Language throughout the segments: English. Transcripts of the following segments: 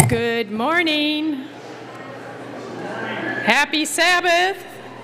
Good morning. Happy Sabbath.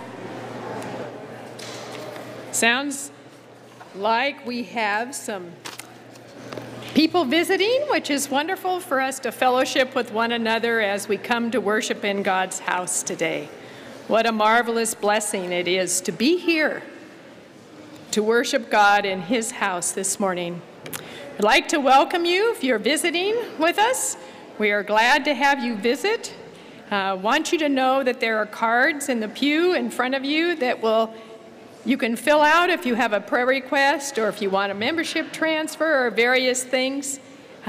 Sounds like we have some people visiting, which is wonderful for us to fellowship with one another as we come to worship in God's house today. What a marvelous blessing it is to be here to worship God in His house this morning. I'd like to welcome you if you're visiting with us. We are glad to have you visit. Want you to know that there are cards in the pew in front of you that you can fill out if you have a prayer request or if you want a membership transfer or various things.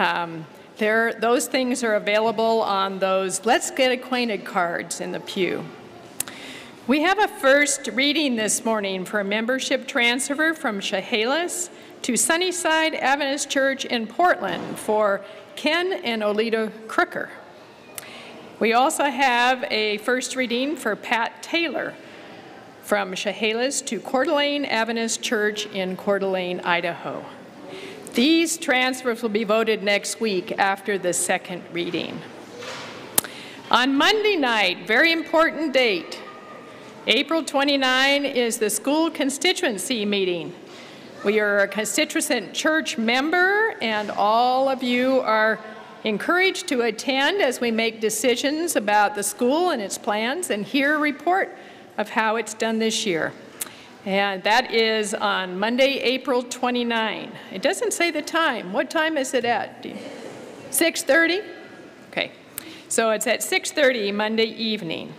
Those things are available on those Let's Get Acquainted cards in the pew. We have a first reading this morning for a membership transfer from Chehalis to Sunnyside Adventist Church in Portland for Ken and Olita Crooker. We also have a first reading for Pat Taylor from Chehalis to Coeur d'Alene Adventist Church in Coeur d'Alene, Idaho. These transfers will be voted next week after the second reading. On Monday night, very important date, April 29 is the school constituency meeting. We are a constituent church member, and all of you are encouraged to attend as we make decisions about the school and its plans and hear a report of how it's done this year. And that is on Monday, April 29. It doesn't say the time. What time is it at? 6:30? Okay. So it's at 6:30 Monday evening.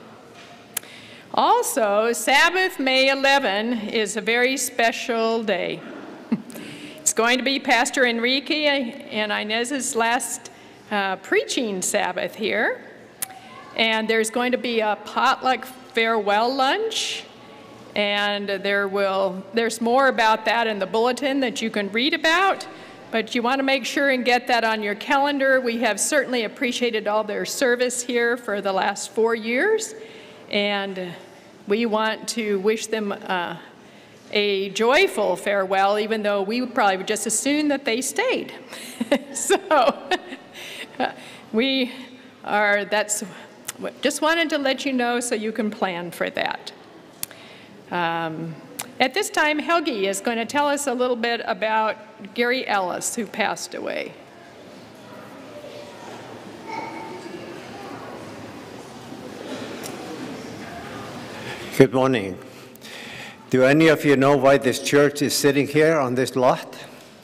Also, Sabbath, May 11 is a very special day. It's going to be Pastor Enrique and Inez's last preaching Sabbath here. And there's going to be a potluck farewell lunch. And there's more about that in the bulletin that you can read about. But you want to make sure and get that on your calendar. We have certainly appreciated all their service here for the last 4 years. And we want to wish them a joyful farewell, even though we probably would just assume that they stayed. So just wanted to let you know so you can plan for that. At this time, Helge is going to tell us a little bit about Gary Ellis, who passed away. Good morning. Do any of you know why this church is sitting here on this lot?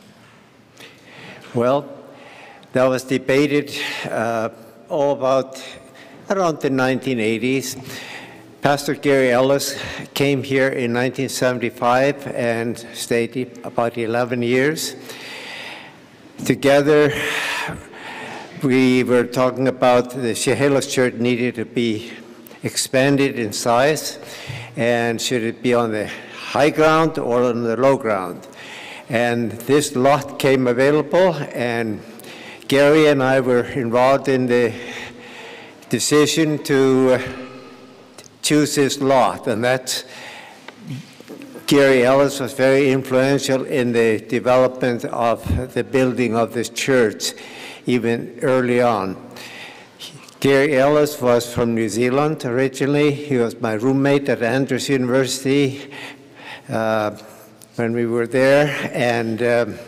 Well, that was debated all about around the 1980s. Pastor Gary Ellis came here in 1975 and stayed about 11 years. Together, we were talking about the Chehalis church needed to be expanded in size, and should it be on the high ground or on the low ground? And this lot came available, and Gary and I were involved in the decision to choose this lot, and that's Gary Ellis was very influential in the development of the building of this church, even early on. Gary Ellis was from New Zealand originally. He was my roommate at Andrews University when we were there, and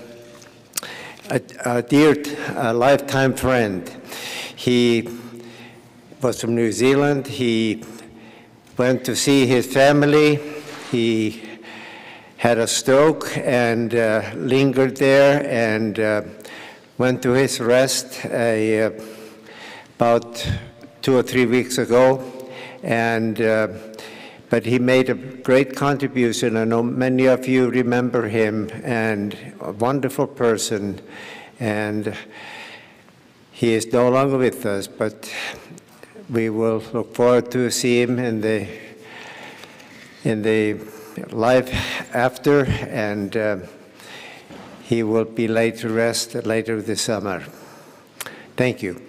a dear lifetime friend. He was from New Zealand. He went to see his family. He had a stroke and lingered there and went to his rest about 2 or 3 weeks ago, but he made a great contribution. I know many of you remember him, and a wonderful person, and he is no longer with us, but we will look forward to see him in the life after, and he will be laid to rest later this summer. Thank you.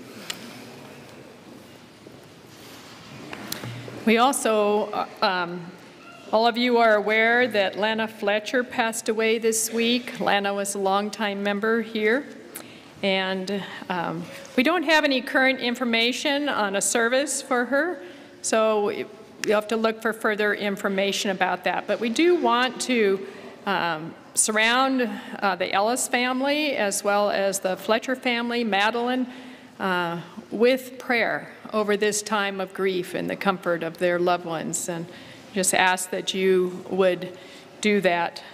We also, all of you are aware that Lana Fletcher passed away this week. Lana was a longtime member here. And we don't have any current information on a service for her, so you'll have to look for further information about that. But we do want to surround the Ellis family as well as the Fletcher family, Madeline, with prayer over this time of grief and the comfort of their loved ones. And just ask that you would do that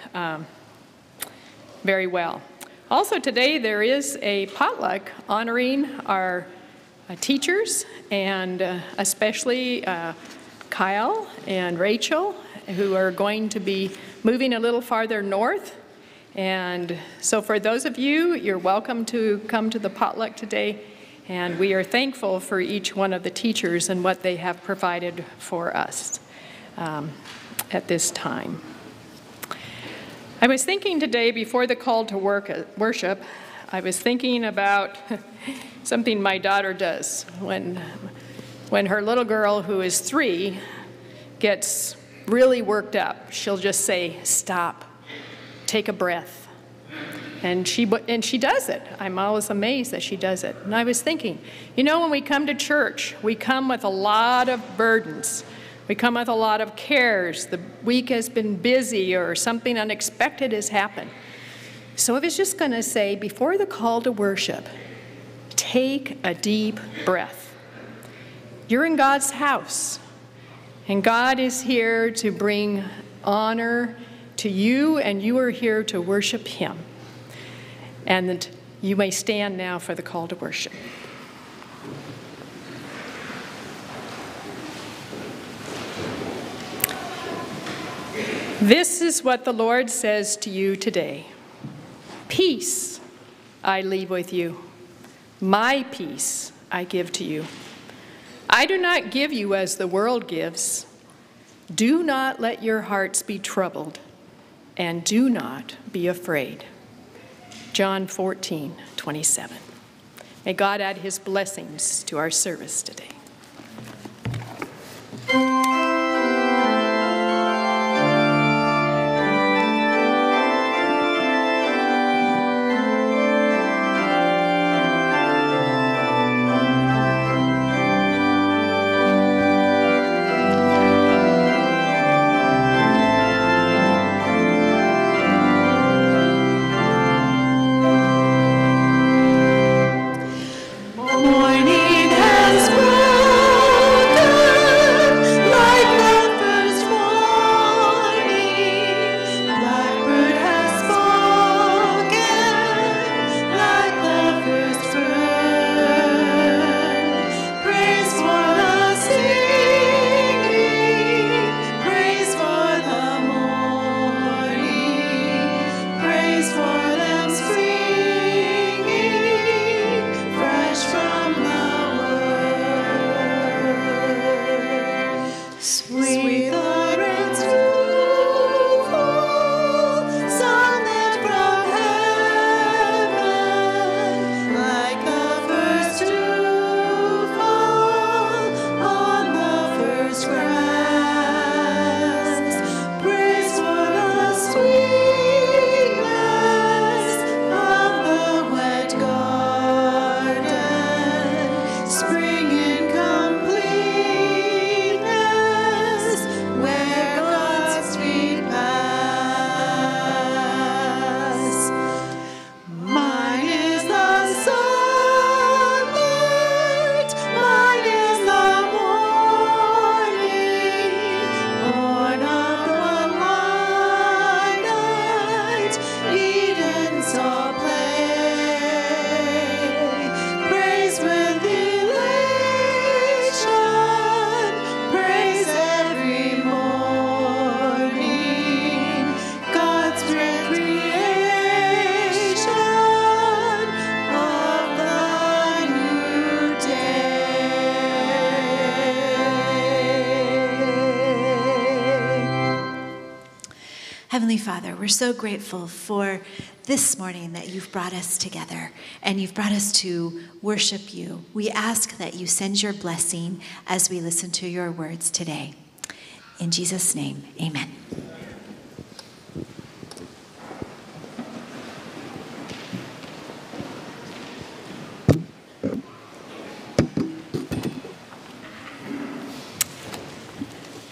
very well. Also today there is a potluck honoring our teachers, and especially Kyle and Rachel, who are going to be moving a little farther north. And so for those of you, you're welcome to come to the potluck today. And we are thankful for each one of the teachers and what they have provided for us at this time. I was thinking today, before the call to worship, I was thinking about something my daughter does when her little girl, who is 3, gets really worked up. She'll just say, "Stop, take a breath." And she does it. I'm always amazed that she does it. And I was thinking, you know, when we come to church, we come with a lot of burdens. We come with a lot of cares. The week has been busy or something unexpected has happened. So I was just going to say, before the call to worship, take a deep breath. You're in God's house, and God is here to bring honor to you, and you are here to worship Him. And you may stand now for the call to worship. This is what the Lord says to you today. Peace I leave with you. My peace I give to you. I do not give you as the world gives. Do not let your hearts be troubled, and do not be afraid. John 14:27. May God add His blessings to our service today. Morning has Heavenly Father, we're so grateful for this morning that you've brought us together and you've brought us to worship you. We ask that you send your blessing as we listen to your words today. In Jesus' name, amen.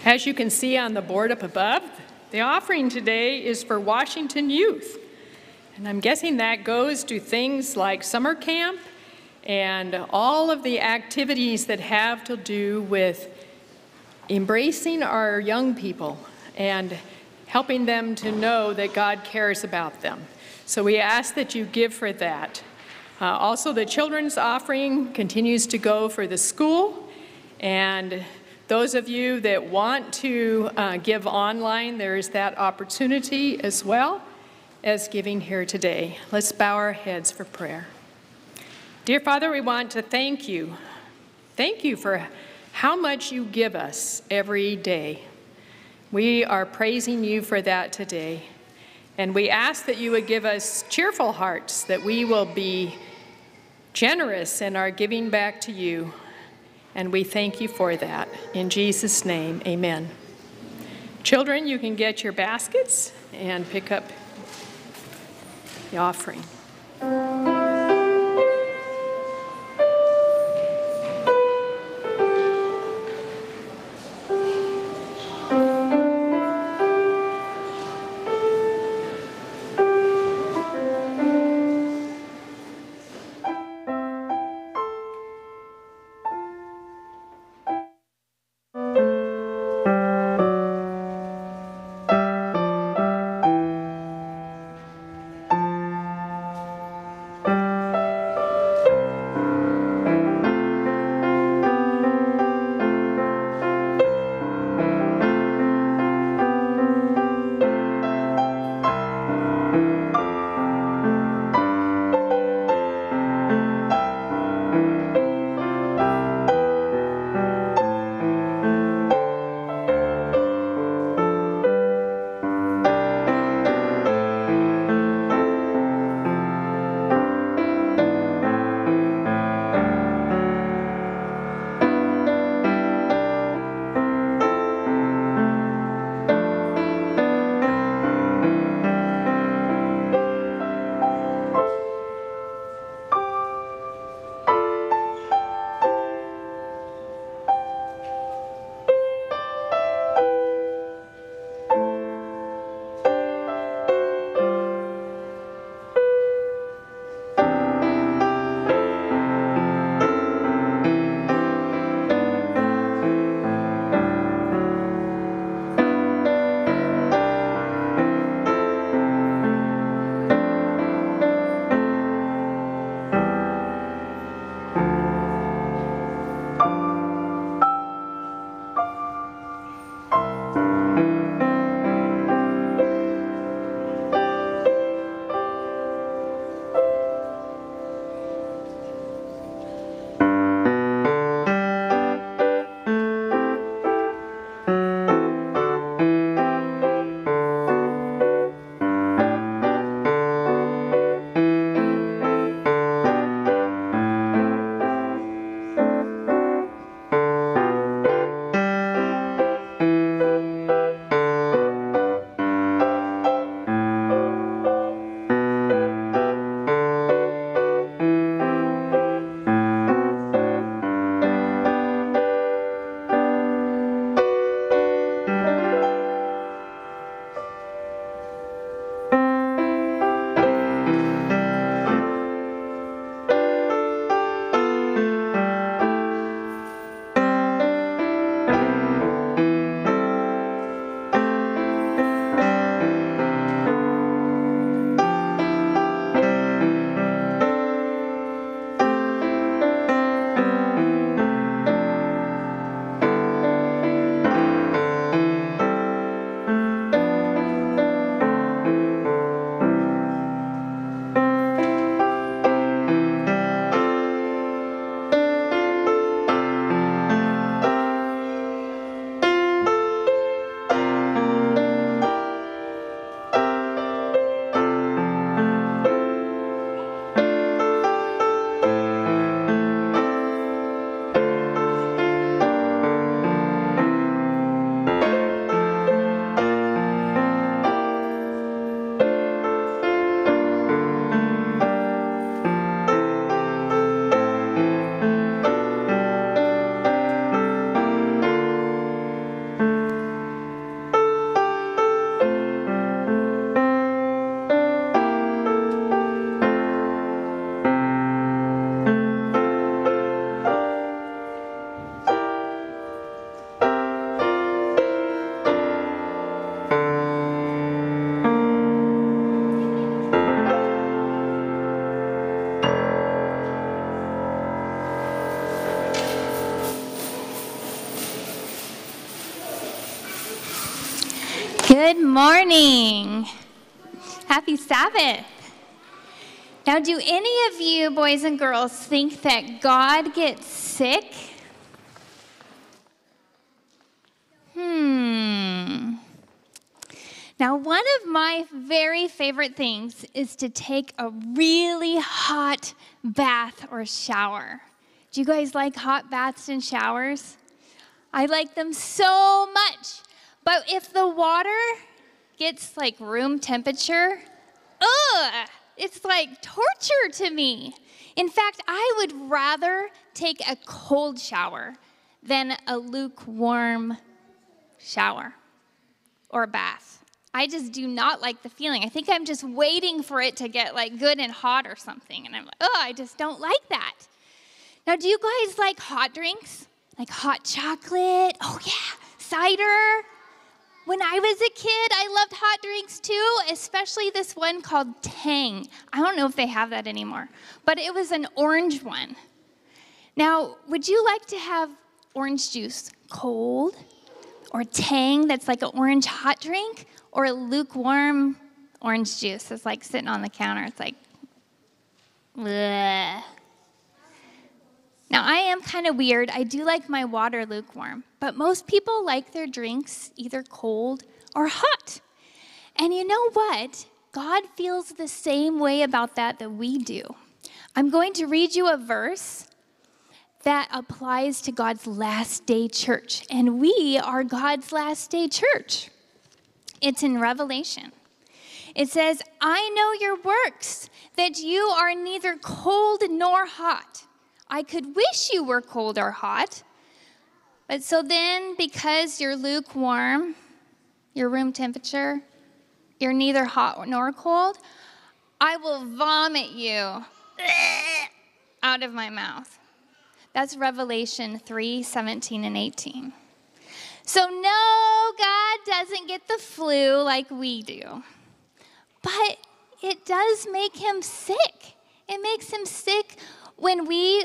As you can see on the board up above, the offering today is for Washington Youth. And I'm guessing that goes to things like summer camp and all of the activities that have to do with embracing our young people and helping them to know that God cares about them. So we ask that you give for that. Also, the children's offering continues to go for the school, and those of you that want to give online, there is that opportunity as well as giving here today. Let's bow our heads for prayer. Dear Father, we want to thank you. Thank you for how much you give us every day. We are praising you for that today. And we ask that you would give us cheerful hearts, that we will be generous in our giving back to you. And we thank you for that. In Jesus' name, amen. Children, you can get your baskets and pick up the offering. Good morning. Happy Sabbath. Now, do any of you boys and girls think that God gets sick? Now, one of my very favorite things is to take a really hot bath or shower. Do you guys like hot baths and showers? I like them so much. But if the water gets like room temperature, it's like torture to me. In fact, I would rather take a cold shower than a lukewarm shower or bath. I just do not like the feeling. I think I'm just waiting for it to get like good and hot or something. And I'm like, I just don't like that. Now, do you guys like hot drinks? Like hot chocolate? Oh yeah, cider. When I was a kid, I loved hot drinks too, especially this one called Tang. I don't know if they have that anymore, but it was an orange one. Now, would you like to have orange juice cold or Tang that's like an orange hot drink, or a lukewarm orange juice that's like sitting on the counter? It's like, bleh. Now, I am kind of weird. I do like my water lukewarm, but most people like their drinks either cold or hot. And you know what? God feels the same way about that we do. I'm going to read you a verse that applies to God's last day church, and we are God's last day church. It's in Revelation. It says, I know your works, that you are neither cold nor hot. I could wish you were cold or hot. But so then, because you're lukewarm, your room temperature, you're neither hot nor cold, I will vomit you out of my mouth. That's Revelation 3:17 and 18. So no, God doesn't get the flu like we do. But it does make him sick. It makes him sick when we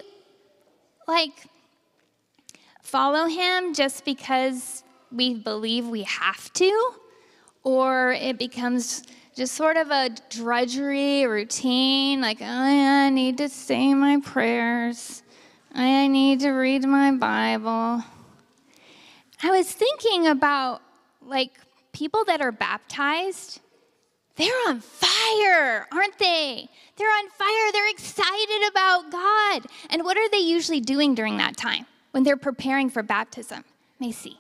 follow him just because we believe we have to, or it becomes just sort of a drudgery routine, like, I need to say my prayers. I need to read my Bible. I was thinking about, people that are baptized. They're on fire, aren't they? They're on fire. They're excited about God. And what are they usually doing during that time when they're preparing for baptism? Macy.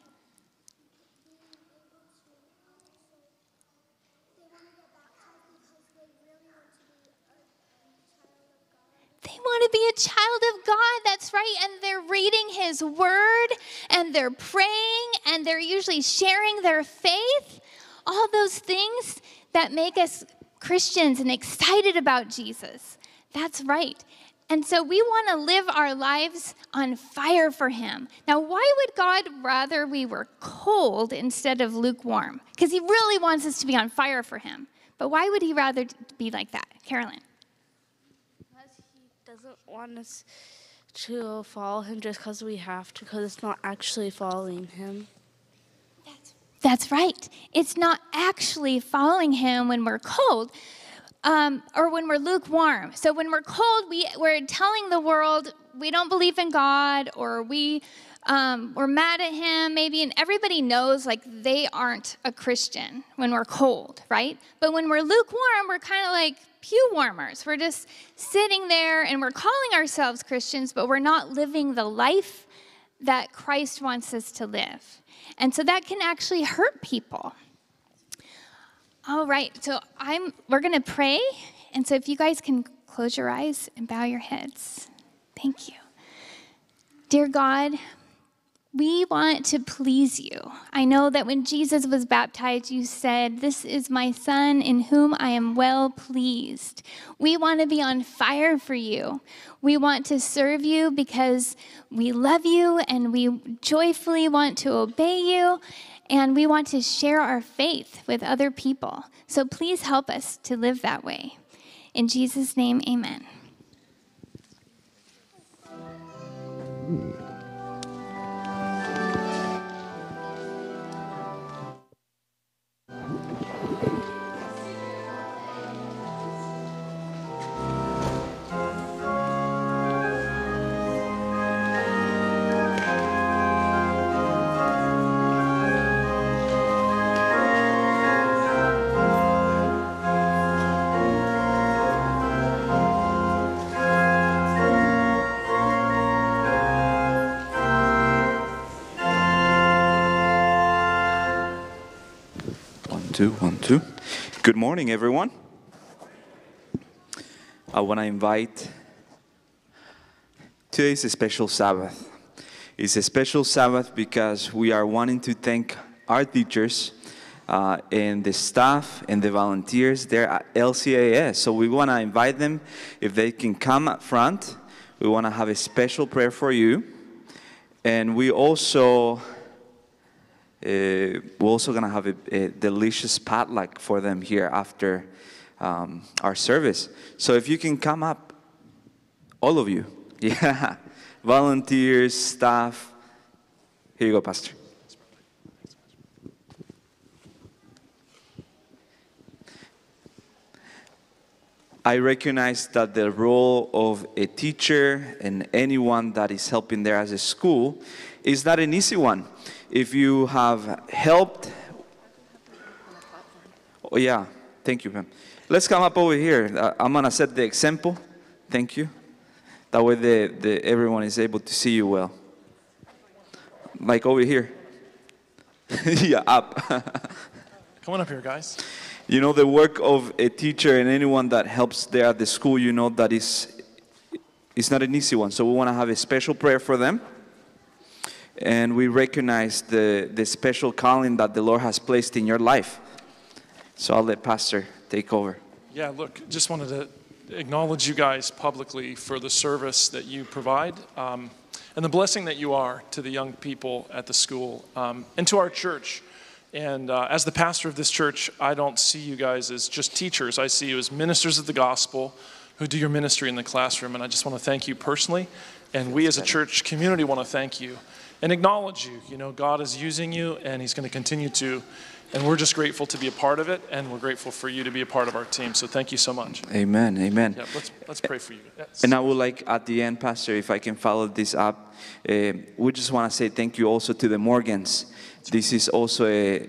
They want to be a child of God, that's right. And they're reading his word, and they're praying, and they're usually sharing their faith. All those things that make us Christians and excited about Jesus. That's right. And so we want to live our lives on fire for him. Now, why would God rather we were cold instead of lukewarm? Because he really wants us to be on fire for him. But why would he rather be like that? Carolyn. Because he doesn't want us to follow him just because we have to, because it's not actually following him. That's right. It's not actually following him when we're cold or when we're lukewarm. So when we're cold, we're telling the world we don't believe in God, or we're mad at him maybe, and everybody knows they aren't a Christian when we're cold, right? But when we're lukewarm, we're kind of like pew warmers. We're just sitting there and we're calling ourselves Christians, but we're not living the life that Christ wants us to live. And so that can actually hurt people. All right, so we're going to pray. And so if you guys can close your eyes and bow your heads. Thank you. Dear God, we want to please you. I know that when Jesus was baptized, you said, "This is my son in whom I am well pleased." We want to be on fire for you. We want to serve you because we love you, and we joyfully want to obey you, and we want to share our faith with other people. So please help us to live that way. In Jesus' name, amen. 2, 1, 2. Good morning, everyone. I want to invite, today's a special Sabbath. It's a special Sabbath because we are wanting to thank our teachers and the staff and the volunteers there at LCAS. So we want to invite them, if they can come up front. We want to have a special prayer for you. And we're also going to have a delicious potluck for them here after our service. So if you can come up, all of you, yeah, volunteers, staff. Here you go, Pastor. I recognize that the role of a teacher and anyone that is helping there as a school is not an easy one. If you have helped, oh yeah, thank you, ma'am. Let's come up over here. I'm gonna set the example. Thank you. That way everyone is able to see you well. Like over here. Yeah, up. Come on up here, guys. You know, the work of a teacher and anyone that helps there at the school, you know that it's not an easy one. So we want to have a special prayer for them. And we recognize the special calling that the Lord has placed in your life. So I'll let Pastor take over. Yeah, look, just wanted to acknowledge you guys publicly for the service that you provide and the blessing that you are to the young people at the school and to our church. And as the pastor of this church, I don't see you guys as just teachers. I see you as ministers of the gospel who do your ministry in the classroom. And I just want to thank you personally. And we as a church community want to thank you and acknowledge you. You know, God is using you and he's going to continue to. And we're just grateful to be a part of it. And we're grateful for you to be a part of our team. So thank you so much. Amen, amen. Yeah, let's pray for you. Yes. And I would like at the end, Pastor, if I can follow this up, we just want to say thank you also to the Morgans. This is also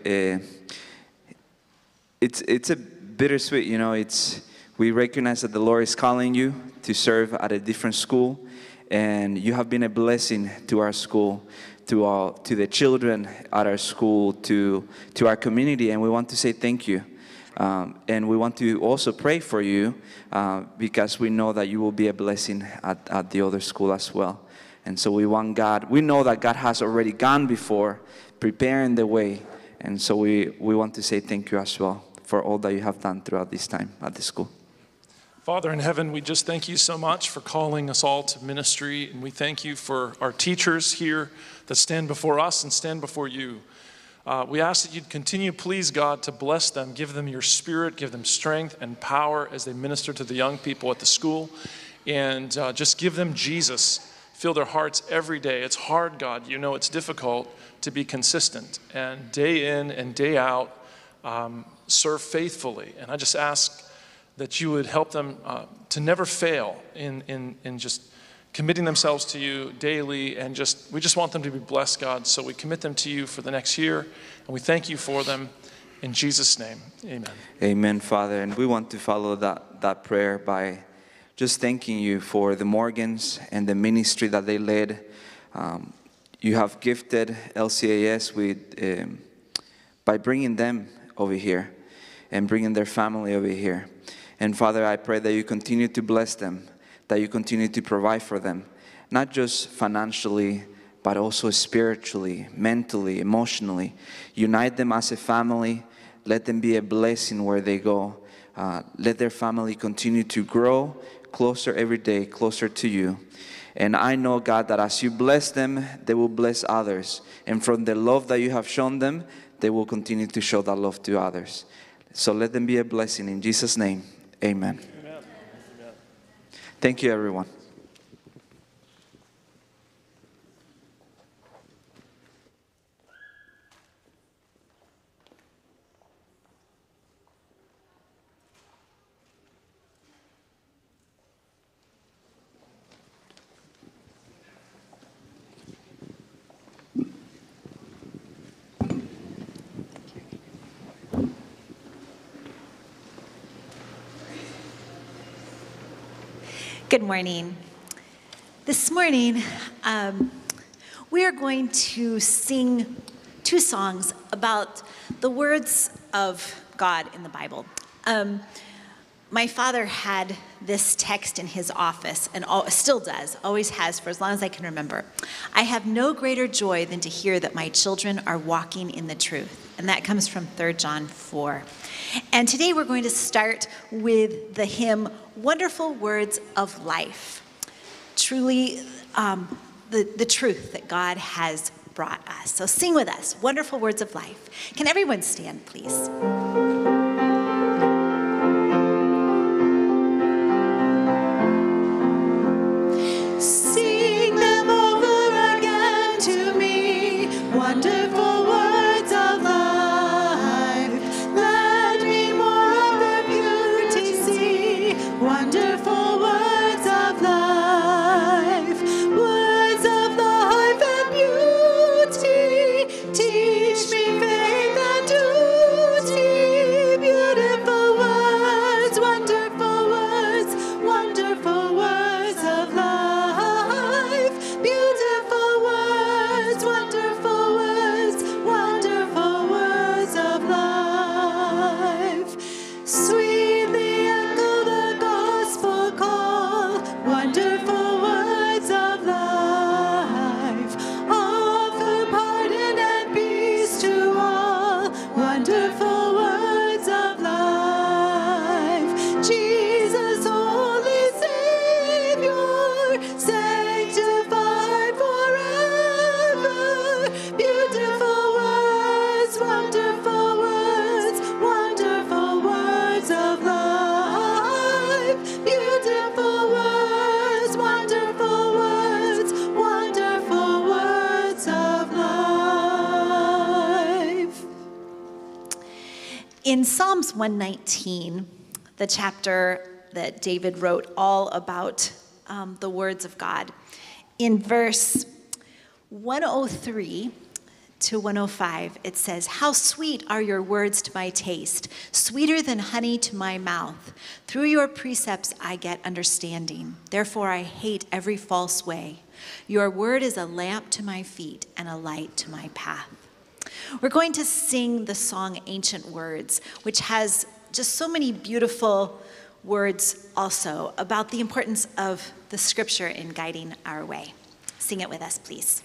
it's a bittersweet, you know, we recognize that the Lord is calling you to serve at a different school, and you have been a blessing to our school, to the children at our school, to our community, and we want to say thank you. And we want to also pray for you because we know that you will be a blessing at the other school as well. And so we know that God has already gone before, preparing the way. And so we want to say thank you as well for all that you have done throughout this time at the school. Father in heaven, we just thank you so much for calling us all to ministry. And we thank you for our teachers here that stand before us and stand before you. We ask that you'd continue, please, God, to bless them, give them your spirit, give them strength and power as they minister to the young people at the school. And just give them Jesus. Fill their hearts every day. It's hard, God. You know it's difficult to be consistent and day in and day out serve faithfully. And I just ask that you would help them to never fail in just committing themselves to you daily. And we just want them to be blessed, God. So we commit them to you for the next year. And we thank you for them. In Jesus' name, amen. Amen, Father. And we want to follow that prayer by just thanking you for the Morgans and the ministry that they led. You have gifted LCAS by bringing them over here and bringing their family over here. And Father, I pray that you continue to bless them, that you continue to provide for them, not just financially, but also spiritually, mentally, emotionally. Unite them as a family. Let them be a blessing where they go. Let their family continue to grow closer every day, closer to you. And I know, God, that as you bless them, they will bless others. And from the love that you have shown them, they will continue to show that love to others. So let them be a blessing. In Jesus' name, amen. Amen. Thank you, everyone. Good morning. This morning, we are going to sing two songs about the words of God in the Bible. My father had this text in his office, and still does, always has for as long as I can remember. I have no greater joy than to hear that my children are walking in the truth. And that comes from 3 John 4. And today we're going to start with the hymn, Wonderful Words of Life. Truly, the truth that God has brought us. So sing with us, Wonderful Words of Life. Can everyone stand, please? Sing them over again to me, wonderful words of life. Let me more of their beauty see, wonderful words of life. Words of life and beauty, teach me faith and duty. Beautiful words, wonderful words, wonderful words of life. Beautiful words, wonderful words, wonderful words of life. Sweetly echo the gospel call, wonderful words of life. Offer pardon and peace to all, wonderful words of life. Jesus, only Savior, sanctified forever. Beautiful words, wonderful words, wonderful words of life. Beautiful words, wonderful words, wonderful words of life. In Psalms 119, the chapter that David wrote all about the words of God, in verse 103 to 105, it says, "How sweet are your words to my taste, sweeter than honey to my mouth. Through your precepts I get understanding. Therefore I hate every false way. Your word is a lamp to my feet and a light to my path." We're going to sing the song Ancient Words, which has just so many beautiful words also about the importance of the scripture in guiding our way. Sing it with us, please.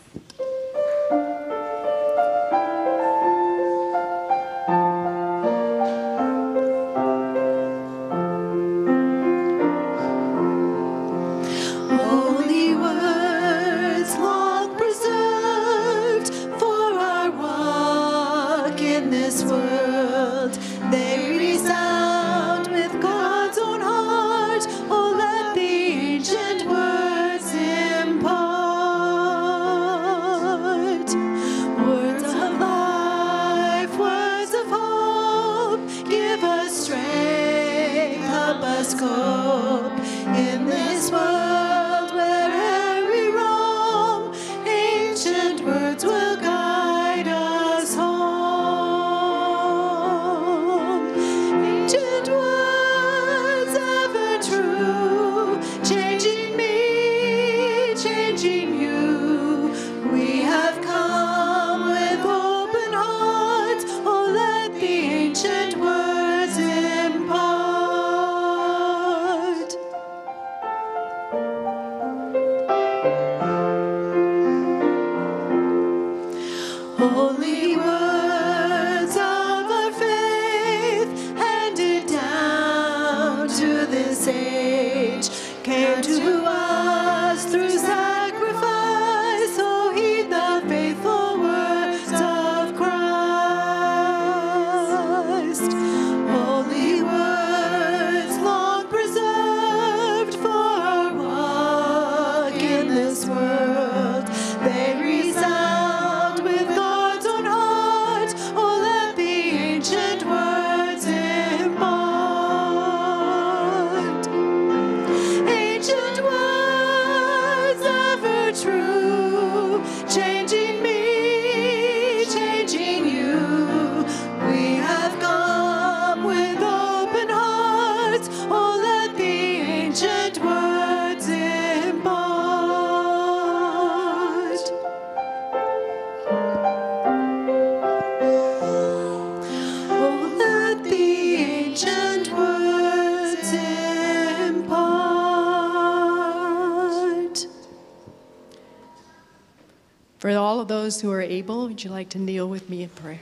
Holy words long preserved for our walk in this world. They resound with God's own heart. Oh, let the ancient words impart. For all of those who are able, would you like to kneel with me in prayer?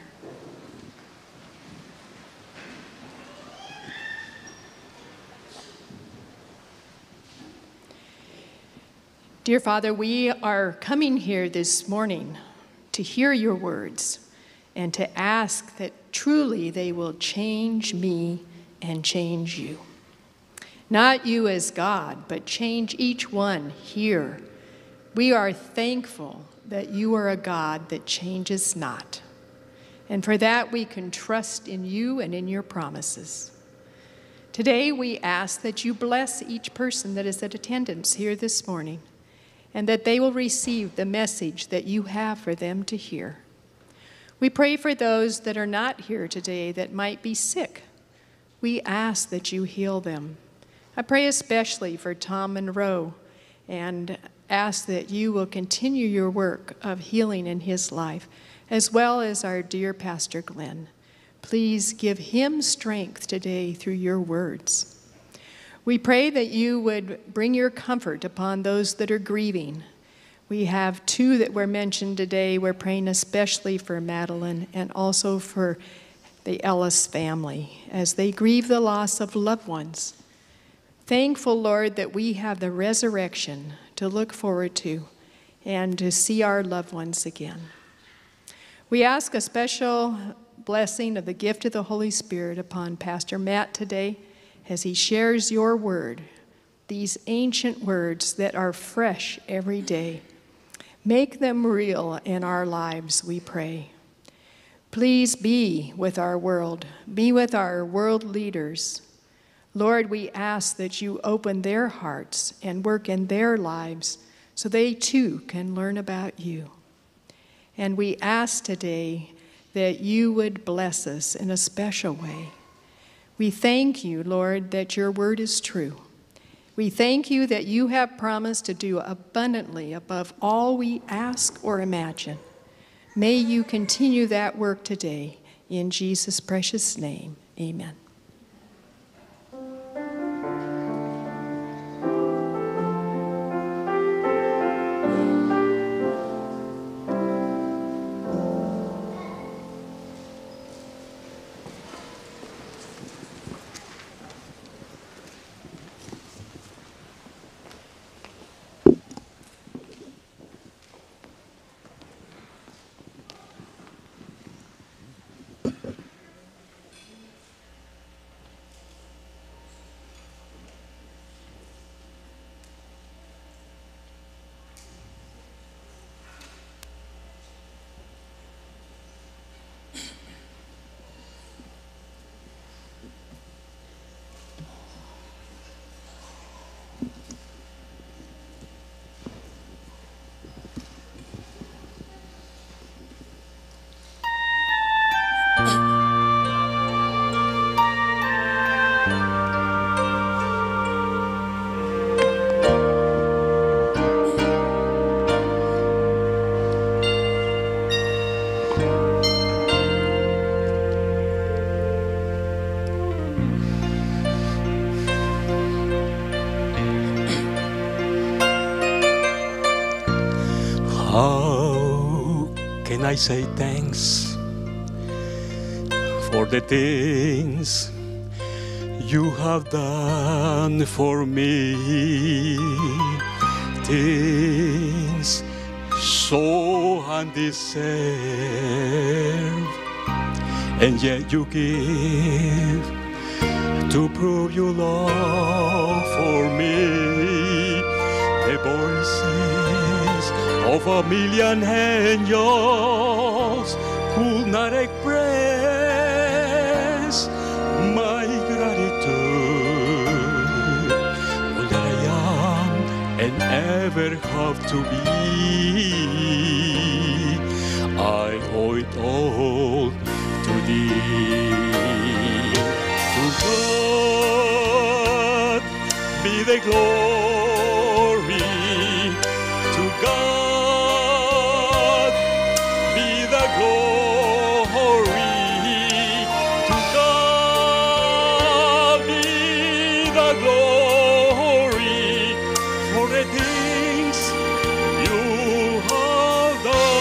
Dear Father, we are coming here this morning to hear your words and to ask that truly they will change me and change you. Not you as God, but change each one here. We are thankful that you are a God that changes not. And for that, we can trust in you and in your promises. Today, we ask that you bless each person that is at attendance here this morning, and that they will receive the message that you have for them to hear. We pray for those that are not here today that might be sick. We ask that you heal them. I pray especially for Tom Monroe and ask that you will continue your work of healing in his life, as well as our dear Pastor Glenn. Please give him strength today through your words. We pray that you would bring your comfort upon those that are grieving. We have two that were mentioned today. We're praying especially for Madeline and also for the Ellis family as they grieve the loss of loved ones. Thankful, Lord, that we have the resurrection to look forward to and to see our loved ones again. We ask a special blessing of the gift of the Holy Spirit upon Pastor Matt today as he shares your word, these ancient words that are fresh every day. Make them real in our lives, we pray. Please be with our world. Be with our world leaders. Lord, we ask that you open their hearts and work in their lives so they too can learn about you. And we ask today that you would bless us in a special way. We thank you, Lord, that your word is true. We thank you that you have promised to do abundantly above all we ask or imagine. May you continue that work today. In Jesus' precious name, amen. How can I say thanks for the things you have done for me? Things so undeserved, and yet you give to prove your love for me. The voices of a million angels could not express my gratitude, all that I am and ever have to be. I owe it all to thee. To God be the glory. To God be the glory. To God be the glory for the things you have done.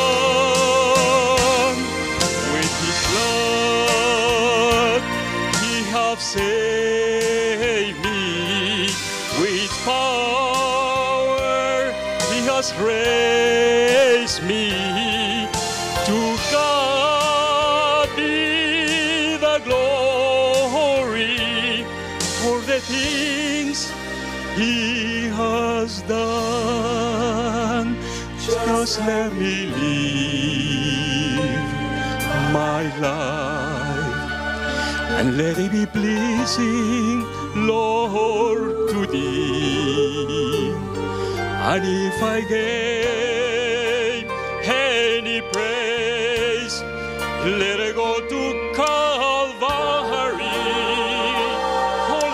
praise me. To God be the glory for the things He has done. Just let me live my life and let it be pleasing, Lord, to Thee. And if I gave any praise, let it go to Calvary. Oh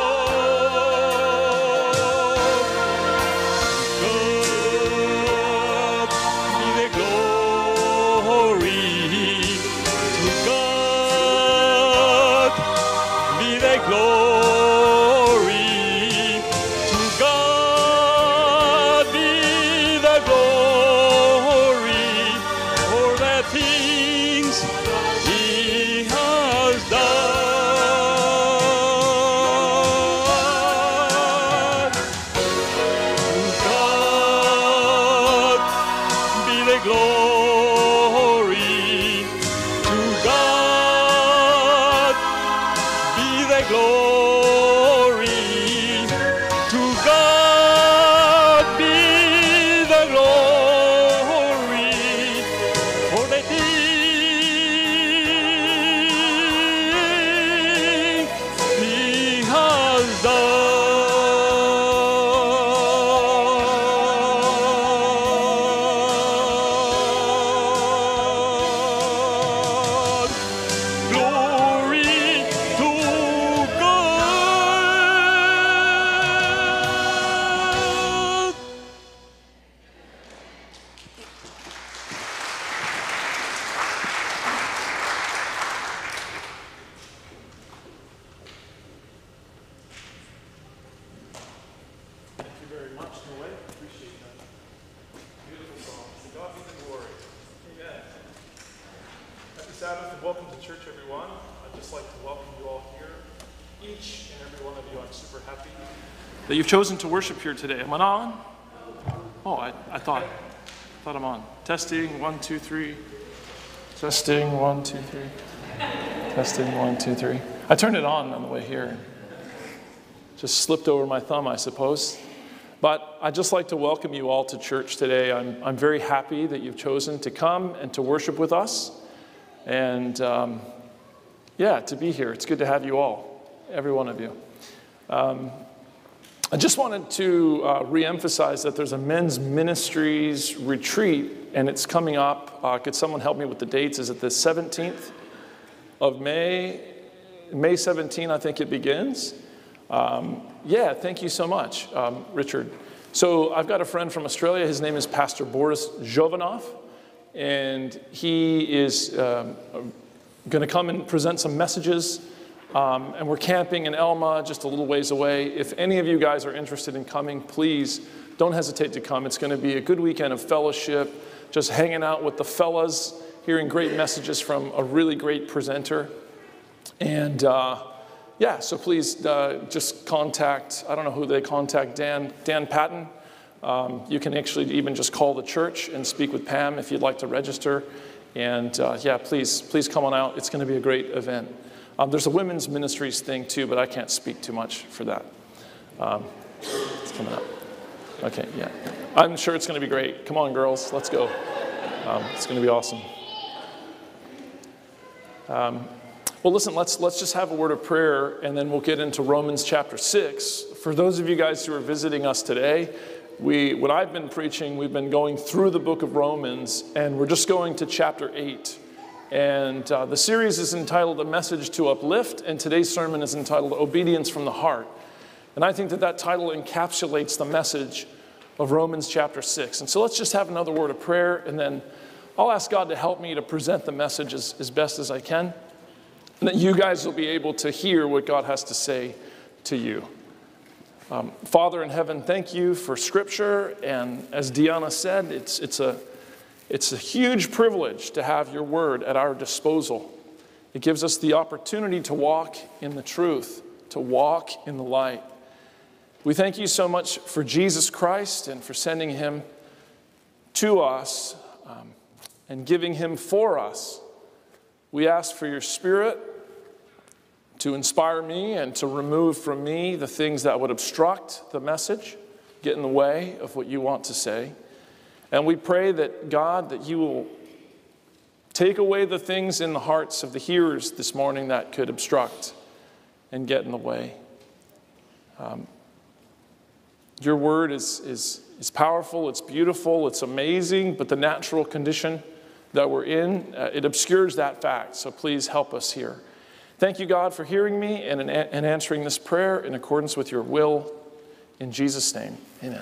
Lord, God be the glory. To God be the glory. To God be the glory for the things He has done. To God be the glory. To God be the glory. To God be the glory for the things He has done. Glory to God. Thank you very much, Noé. Appreciate that. Beautiful song. To God be the glory. Amen. Happy Sabbath and welcome to church, everyone. I'd just like to welcome you all here. Each and every one of you, I'm super happy that you've chosen to worship here today. Am I on? Oh, I thought I'm on. Testing, 1, 2, 3. Testing, 1, 2, 3. Testing, 1, 2, 3. I turned it on the way here. Just slipped over my thumb, I suppose. But I'd just like to welcome you all to church today. I'm very happy that you've chosen to come and to worship with us. And to be here. It's good to have you all, every one of you. I just wanted to reemphasize that there's a men's ministries retreat, and it's coming up. Could someone help me with the dates? Is it the 17th of May? May 17, I think it begins. Thank you so much, Richard. So I've got a friend from Australia. His name is Pastor Boris Jovanov, and he is going to come and present some messages. And we're camping in Elma, just a little ways away. If any of you guys are interested in coming, please don't hesitate to come. It's going to be a good weekend of fellowship, just hanging out with the fellas, hearing great messages from a really great presenter. And so please just contact, I don't know who they contact, Dan Patton. You can actually even just call the church and speak with Pam if you'd like to register. And please come on out. It's going to be a great event. There's a women's ministries thing too, but I can't speak too much for that. It's coming up. Okay, yeah. I'm sure it's going to be great. Come on, girls, let's go. It's going to be awesome. Well, listen, let's just have a word of prayer, and then we'll get into Romans chapter 6. For those of you guys who are visiting us today, what I've been preaching, we've been going through the book of Romans, and we're just going to chapter 8. And the series is entitled A Message to Uplift, and today's sermon is entitled Obedience from the Heart. And I think that title encapsulates the message of Romans chapter 6. And so let's just have another word of prayer, and then I'll ask God to help me to present the message as best as I can, and that you guys will be able to hear what God has to say to you. Father in heaven, thank you for Scripture, and as Deanna said, it's a huge privilege to have your word at our disposal. It gives us the opportunity to walk in the truth, to walk in the light. We thank you so much for Jesus Christ and for sending him to us and giving him for us. We ask for your Spirit to inspire me and to remove from me the things that would obstruct the message, get in the way of what you want to say. And we pray that, God, that you will take away the things in the hearts of the hearers this morning that could obstruct and get in the way. Your word is powerful, it's beautiful, it's amazing, but the natural condition that we're in, it obscures that fact. So please help us here. Thank you, God, for hearing me and answering this prayer in accordance with your will. In Jesus' name, amen.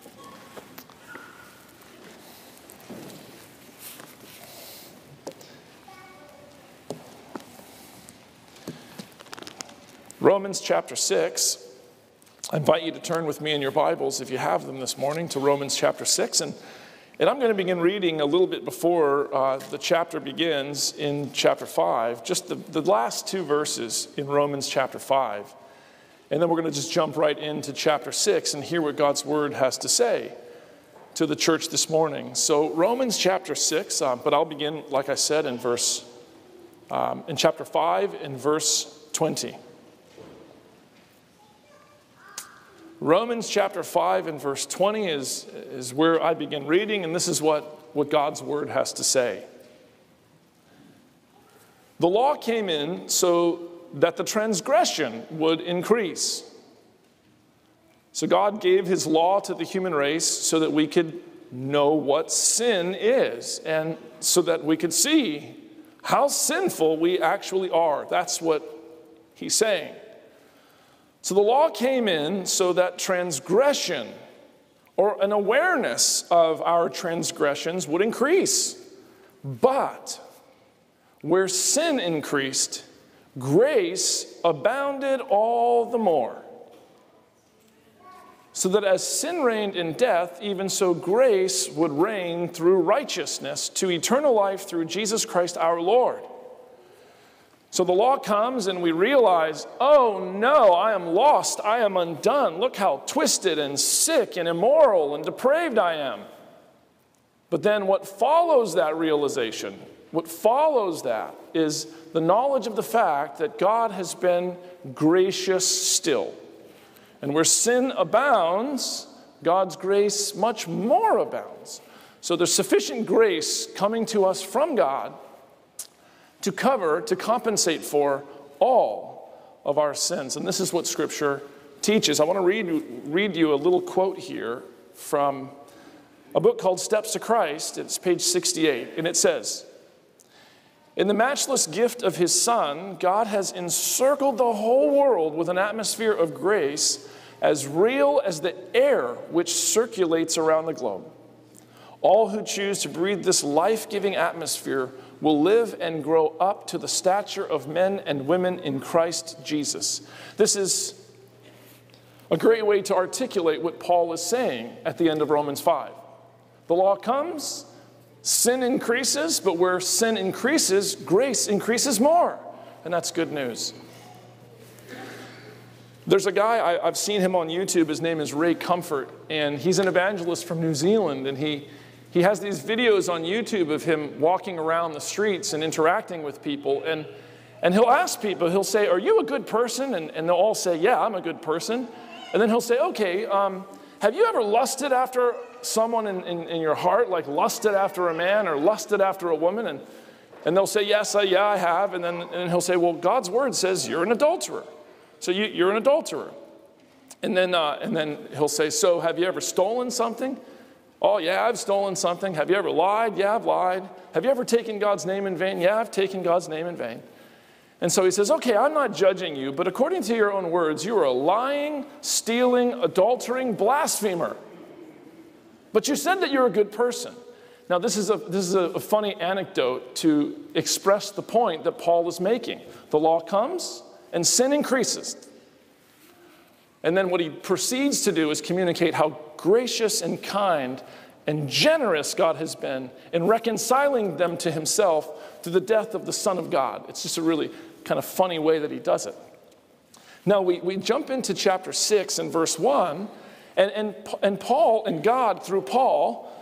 Romans chapter 6. I invite you to turn with me in your Bibles, if you have them this morning, to Romans chapter 6. And I'm going to begin reading a little bit before the chapter begins in chapter 5, just the last two verses in Romans chapter 5. And then we're going to just jump right into chapter 6 and hear what God's word has to say to the church this morning. So Romans chapter 6, but I'll begin, like I said, in chapter 5 in verse 20. Romans chapter 5 and verse 20 is where I begin reading, and this is what God's word has to say. The law came in so that the transgression would increase. So God gave his law to the human race so that we could know what sin is, and so that we could see how sinful we actually are. That's what he's saying. So the law came in so that transgression, or an awareness of our transgressions, would increase. But where sin increased, grace abounded all the more. So that as sin reigned in death, even so grace would reign through righteousness to eternal life through Jesus Christ our Lord. So the law comes and we realize, oh no, I am lost, I am undone. Look how twisted and sick and immoral and depraved I am. But then what follows that realization, what follows that is the knowledge of the fact that God has been gracious still. And where sin abounds, God's grace much more abounds. So there's sufficient grace coming to us from God to compensate for all of our sins. And this is what Scripture teaches. I want to read you a little quote here from a book called Steps to Christ. It's page 68, and it says, "In the matchless gift of his Son, God has encircled the whole world with an atmosphere of grace as real as the air which circulates around the globe. All who choose to breathe this life-giving atmosphere will live and grow up to the stature of men and women in Christ Jesus." This is a great way to articulate what Paul is saying at the end of Romans 5. The law comes, sin increases, but where sin increases, grace increases more. And that's good news. There's a guy, I've seen him on YouTube, his name is Ray Comfort, and he's an evangelist from New Zealand, and he has these videos on YouTube of him walking around the streets and interacting with people, and he'll ask people, he'll say, "Are you a good person?" And they'll all say, "Yeah, I'm a good person." And then he'll say, "Okay, have you ever lusted after someone in your heart, like lusted after a man or lusted after a woman?" And they'll say, "Yes, yeah, I have." And then he'll say, "Well, God's word says you're an adulterer. So you're an adulterer." And then he'll say, "So have you ever stolen something?" "Oh, yeah, I've stolen something." "Have you ever lied?" "Yeah, I've lied." "Have you ever taken God's name in vain?" "Yeah, I've taken God's name in vain." And so he says, "Okay, I'm not judging you, but according to your own words, you are a lying, stealing, adultering blasphemer. But you said that you're a good person." Now, this is a funny anecdote to express the point that Paul is making. The law comes and sin increases. And then what he proceeds to do is communicate how gracious and kind and generous God has been in reconciling them to himself through the death of the Son of God. It's just a really kind of funny way that he does it. Now we jump into chapter 6 and verse 1, and Paul and God through Paul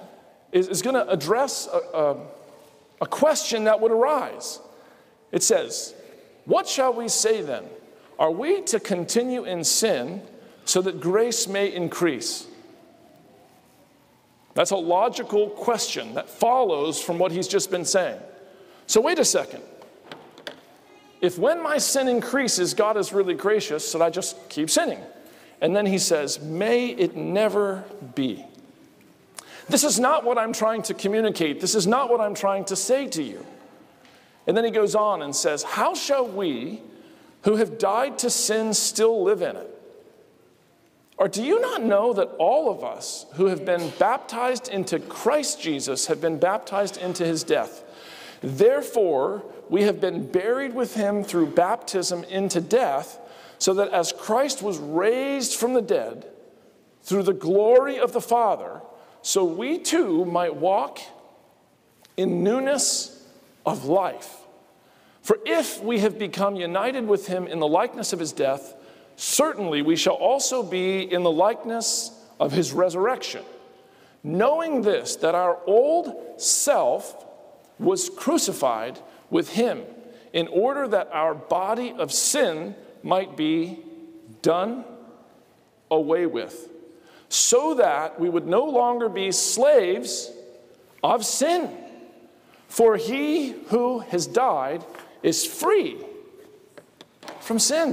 is going to address a question that would arise. It says, "What shall we say then? Are we to continue in sin so that grace may increase?" That's a logical question that follows from what he's just been saying. So wait a second. If when my sin increases, God is really gracious, so I just keep sinning. And then he says, "May it never be." This is not what I'm trying to communicate. This is not what I'm trying to say to you. And then he goes on and says, "How shall we who have died to sin still live in it? Or do you not know that all of us who have been baptized into Christ Jesus have been baptized into his death? Therefore, we have been buried with him through baptism into death, so that as Christ was raised from the dead through the glory of the Father, so we too might walk in newness of life. For if we have become united with him in the likeness of his death, certainly we shall also be in the likeness of his resurrection. Knowing this, that our old self was crucified with him, in order that our body of sin might be done away with, so that we would no longer be slaves of sin. For he who has died is free from sin.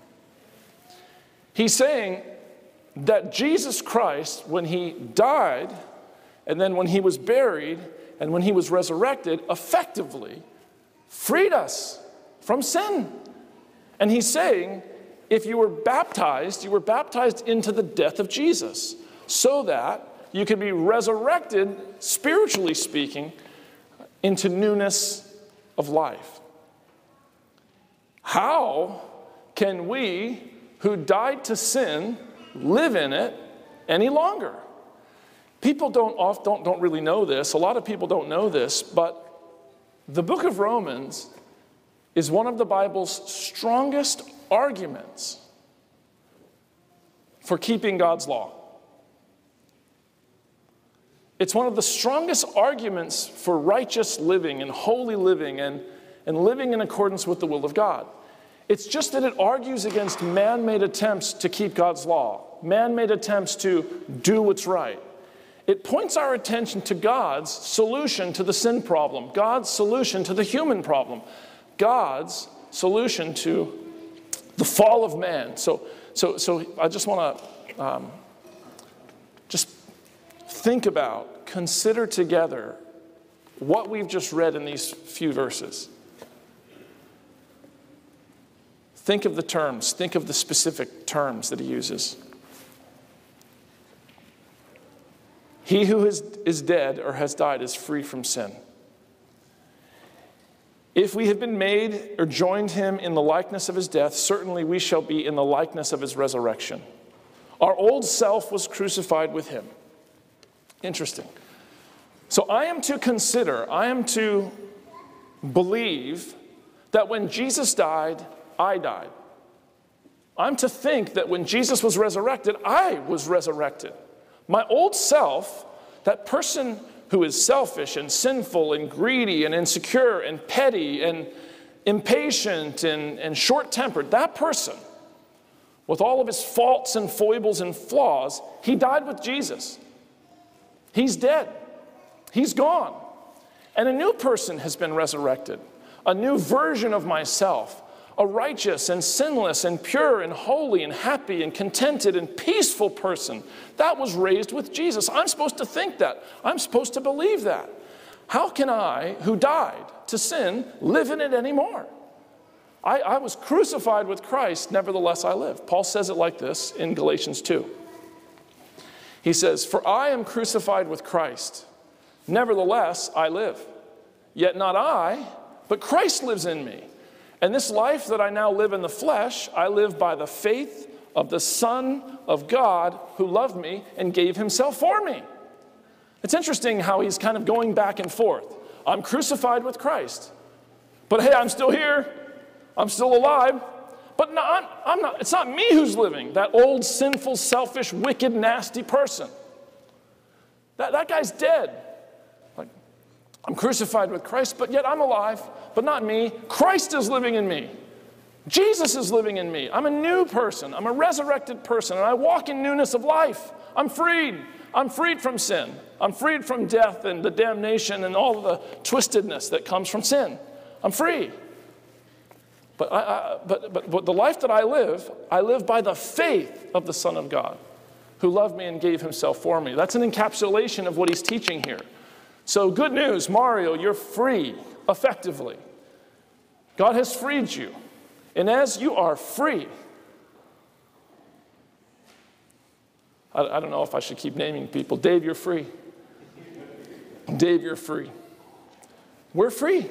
He's saying that Jesus Christ, when he died, and then when he was buried, and when he was resurrected, effectively freed us from sin. And he's saying, if you were baptized into the death of Jesus, so that you could be resurrected, spiritually speaking, into newness of life. How can we who died to sin live in it any longer? People don't really know this. A lot of people don't know this, but the book of Romans is one of the Bible's strongest arguments for keeping God's law. It's one of the strongest arguments for righteous living and holy living and living in accordance with the will of God. It's just that it argues against man-made attempts to keep God's law, man-made attempts to do what's right. It points our attention to God's solution to the sin problem, God's solution to the human problem, God's solution to the fall of man. So I just want to just think about, consider together what we've just read in these few verses. Think of the terms, think of the specific terms that he uses. He who is dead or has died is free from sin. If we have been made or joined him in the likeness of his death, certainly we shall be in the likeness of his resurrection. Our old self was crucified with him. Interesting. So I am to believe that when Jesus died, I died. I'm to think that when Jesus was resurrected, I was resurrected. My old self, that person who is selfish and sinful and greedy and insecure and petty and impatient and short-tempered, that person, with all of his faults and foibles and flaws, he died with Jesus. He's dead. He's gone. And a new person has been resurrected, a new version of myself, a righteous and sinless and pure and holy and happy and contented and peaceful person that was raised with Jesus. I'm supposed to think that. I'm supposed to believe that. How can I, who died to sin, live in it anymore? I was crucified with Christ, nevertheless I live. Paul says it like this in Galatians 2. He says, "For I am crucified with Christ, nevertheless I live. Yet not I, but Christ lives in me. And this life that I now live in the flesh, I live by the faith of the Son of God who loved me and gave himself for me." It's interesting how he's kind of going back and forth. I'm crucified with Christ. But hey, I'm still here. I'm still alive. But no, I'm not. It's not me who's living, that old, sinful, selfish, wicked, nasty person. That guy's dead. I'm crucified with Christ, but yet I'm alive, but not me. Christ is living in me. Jesus is living in me. I'm a new person. I'm a resurrected person, and I walk in newness of life. I'm freed. I'm freed from sin. I'm freed from death and the damnation and all the twistedness that comes from sin. I'm free. But the life that I live by the faith of the Son of God, who loved me and gave himself for me. That's an encapsulation of what he's teaching here. So good news, Mario, you're free, effectively. God has freed you. And as you are free, I don't know if I should keep naming people. Dave, you're free. Dave, you're free. We're free.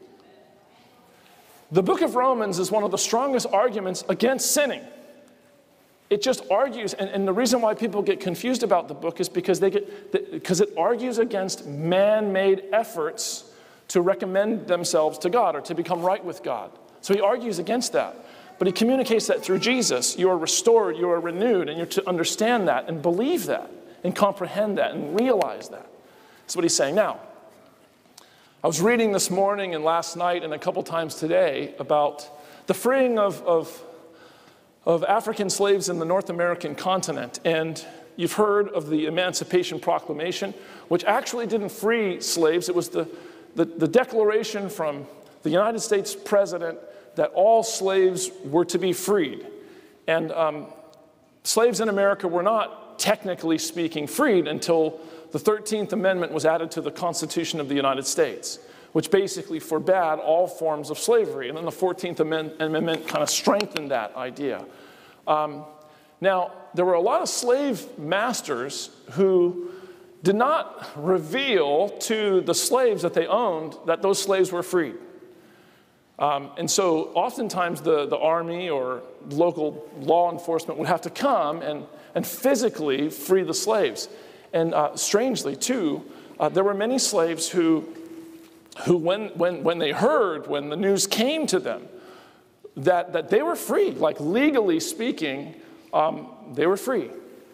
The book of Romans is one of the strongest arguments against sinning. It just argues, and the reason why people get confused about the book is because it argues against man-made efforts to recommend themselves to God or to become right with God. So he argues against that. But he communicates that through Jesus. You are restored, you are renewed, and you're to understand that and believe that and comprehend that and realize that. That's what he's saying. Now, I was reading this morning and last night and a couple times today about the freeing of African slaves in the North American continent. And you've heard of the Emancipation Proclamation, which actually didn't free slaves. It was the declaration from the United States president that all slaves were to be freed. And slaves in America were not, technically speaking, freed until the 13th Amendment was added to the Constitution of the United States, which basically forbade all forms of slavery. And then the 14th Amendment kind of strengthened that idea. Now, there were a lot of slave masters who did not reveal to the slaves that they owned that those slaves were freed. And so oftentimes the army or local law enforcement would have to come and physically free the slaves. And strangely, too, there were many slaves who when they heard, when the news came to them, that they were free, like legally speaking, they were free.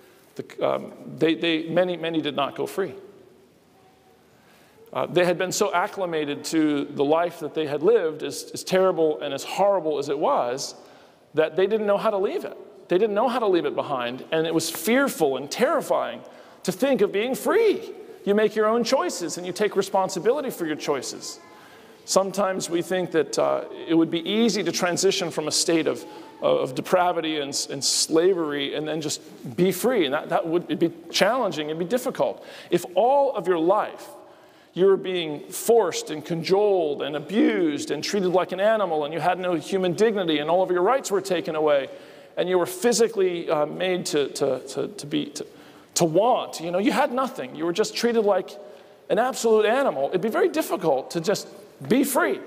Many did not go free. They had been so acclimated to the life that they had lived, as terrible and as horrible as it was, that they didn't know how to leave it. They didn't know how to leave it behind, and it was fearful and terrifying to think of being free. You make your own choices, and you take responsibility for your choices. Sometimes we think that it would be easy to transition from a state of depravity and slavery and then just be free, and that would be challenging, it'd be difficult. If all of your life you were being forced and cajoled and abused and treated like an animal, and you had no human dignity, and all of your rights were taken away, and you were physically made to want, you had nothing. You were just treated like an absolute animal. It'd be very difficult to just be free.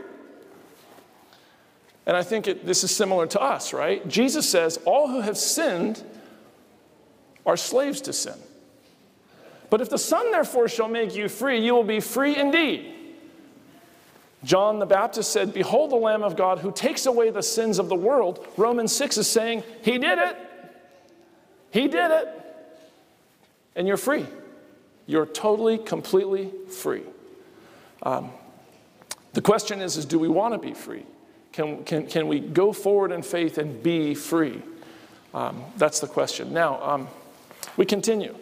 And I think this is similar to us, right? Jesus says, all who have sinned are slaves to sin. But if the Son, therefore, shall make you free, you will be free indeed. John the Baptist said, behold the Lamb of God who takes away the sins of the world. Romans 6 is saying, he did it. He did it. And you're free. You're totally, completely free. The question is do we want to be free? Can we go forward in faith and be free? That's the question. Now, we continue.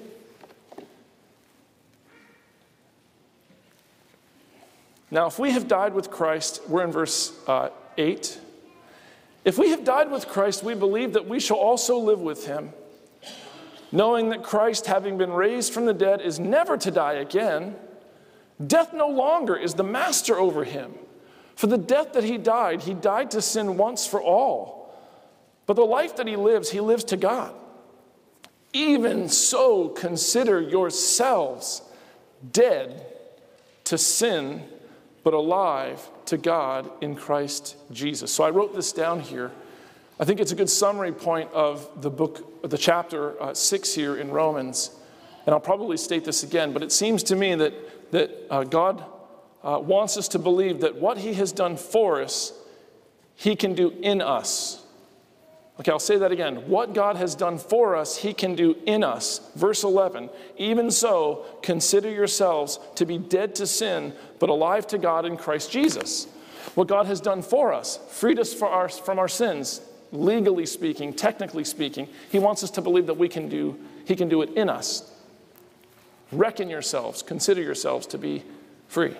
Now, if we have died with Christ, we're in verse 8. If we have died with Christ, we believe that we shall also live with him, knowing that Christ, having been raised from the dead, is never to die again. Death no longer is the master over him. For the death that he died to sin once for all. But the life that he lives to God. Even so, consider yourselves dead to sin, but alive to God in Christ Jesus. So I wrote this down here. I think it's a good summary point of the book, the chapter 6 here in Romans. And I'll probably state this again, but it seems to me that God wants us to believe that what he has done for us, he can do in us. Okay, I'll say that again. What God has done for us, he can do in us. Verse 11, even so, consider yourselves to be dead to sin, but alive to God in Christ Jesus. What God has done for us, freed us from our sins, legally speaking, technically speaking. He wants us to believe that he can do it in us. Reckon yourselves, consider yourselves to be free.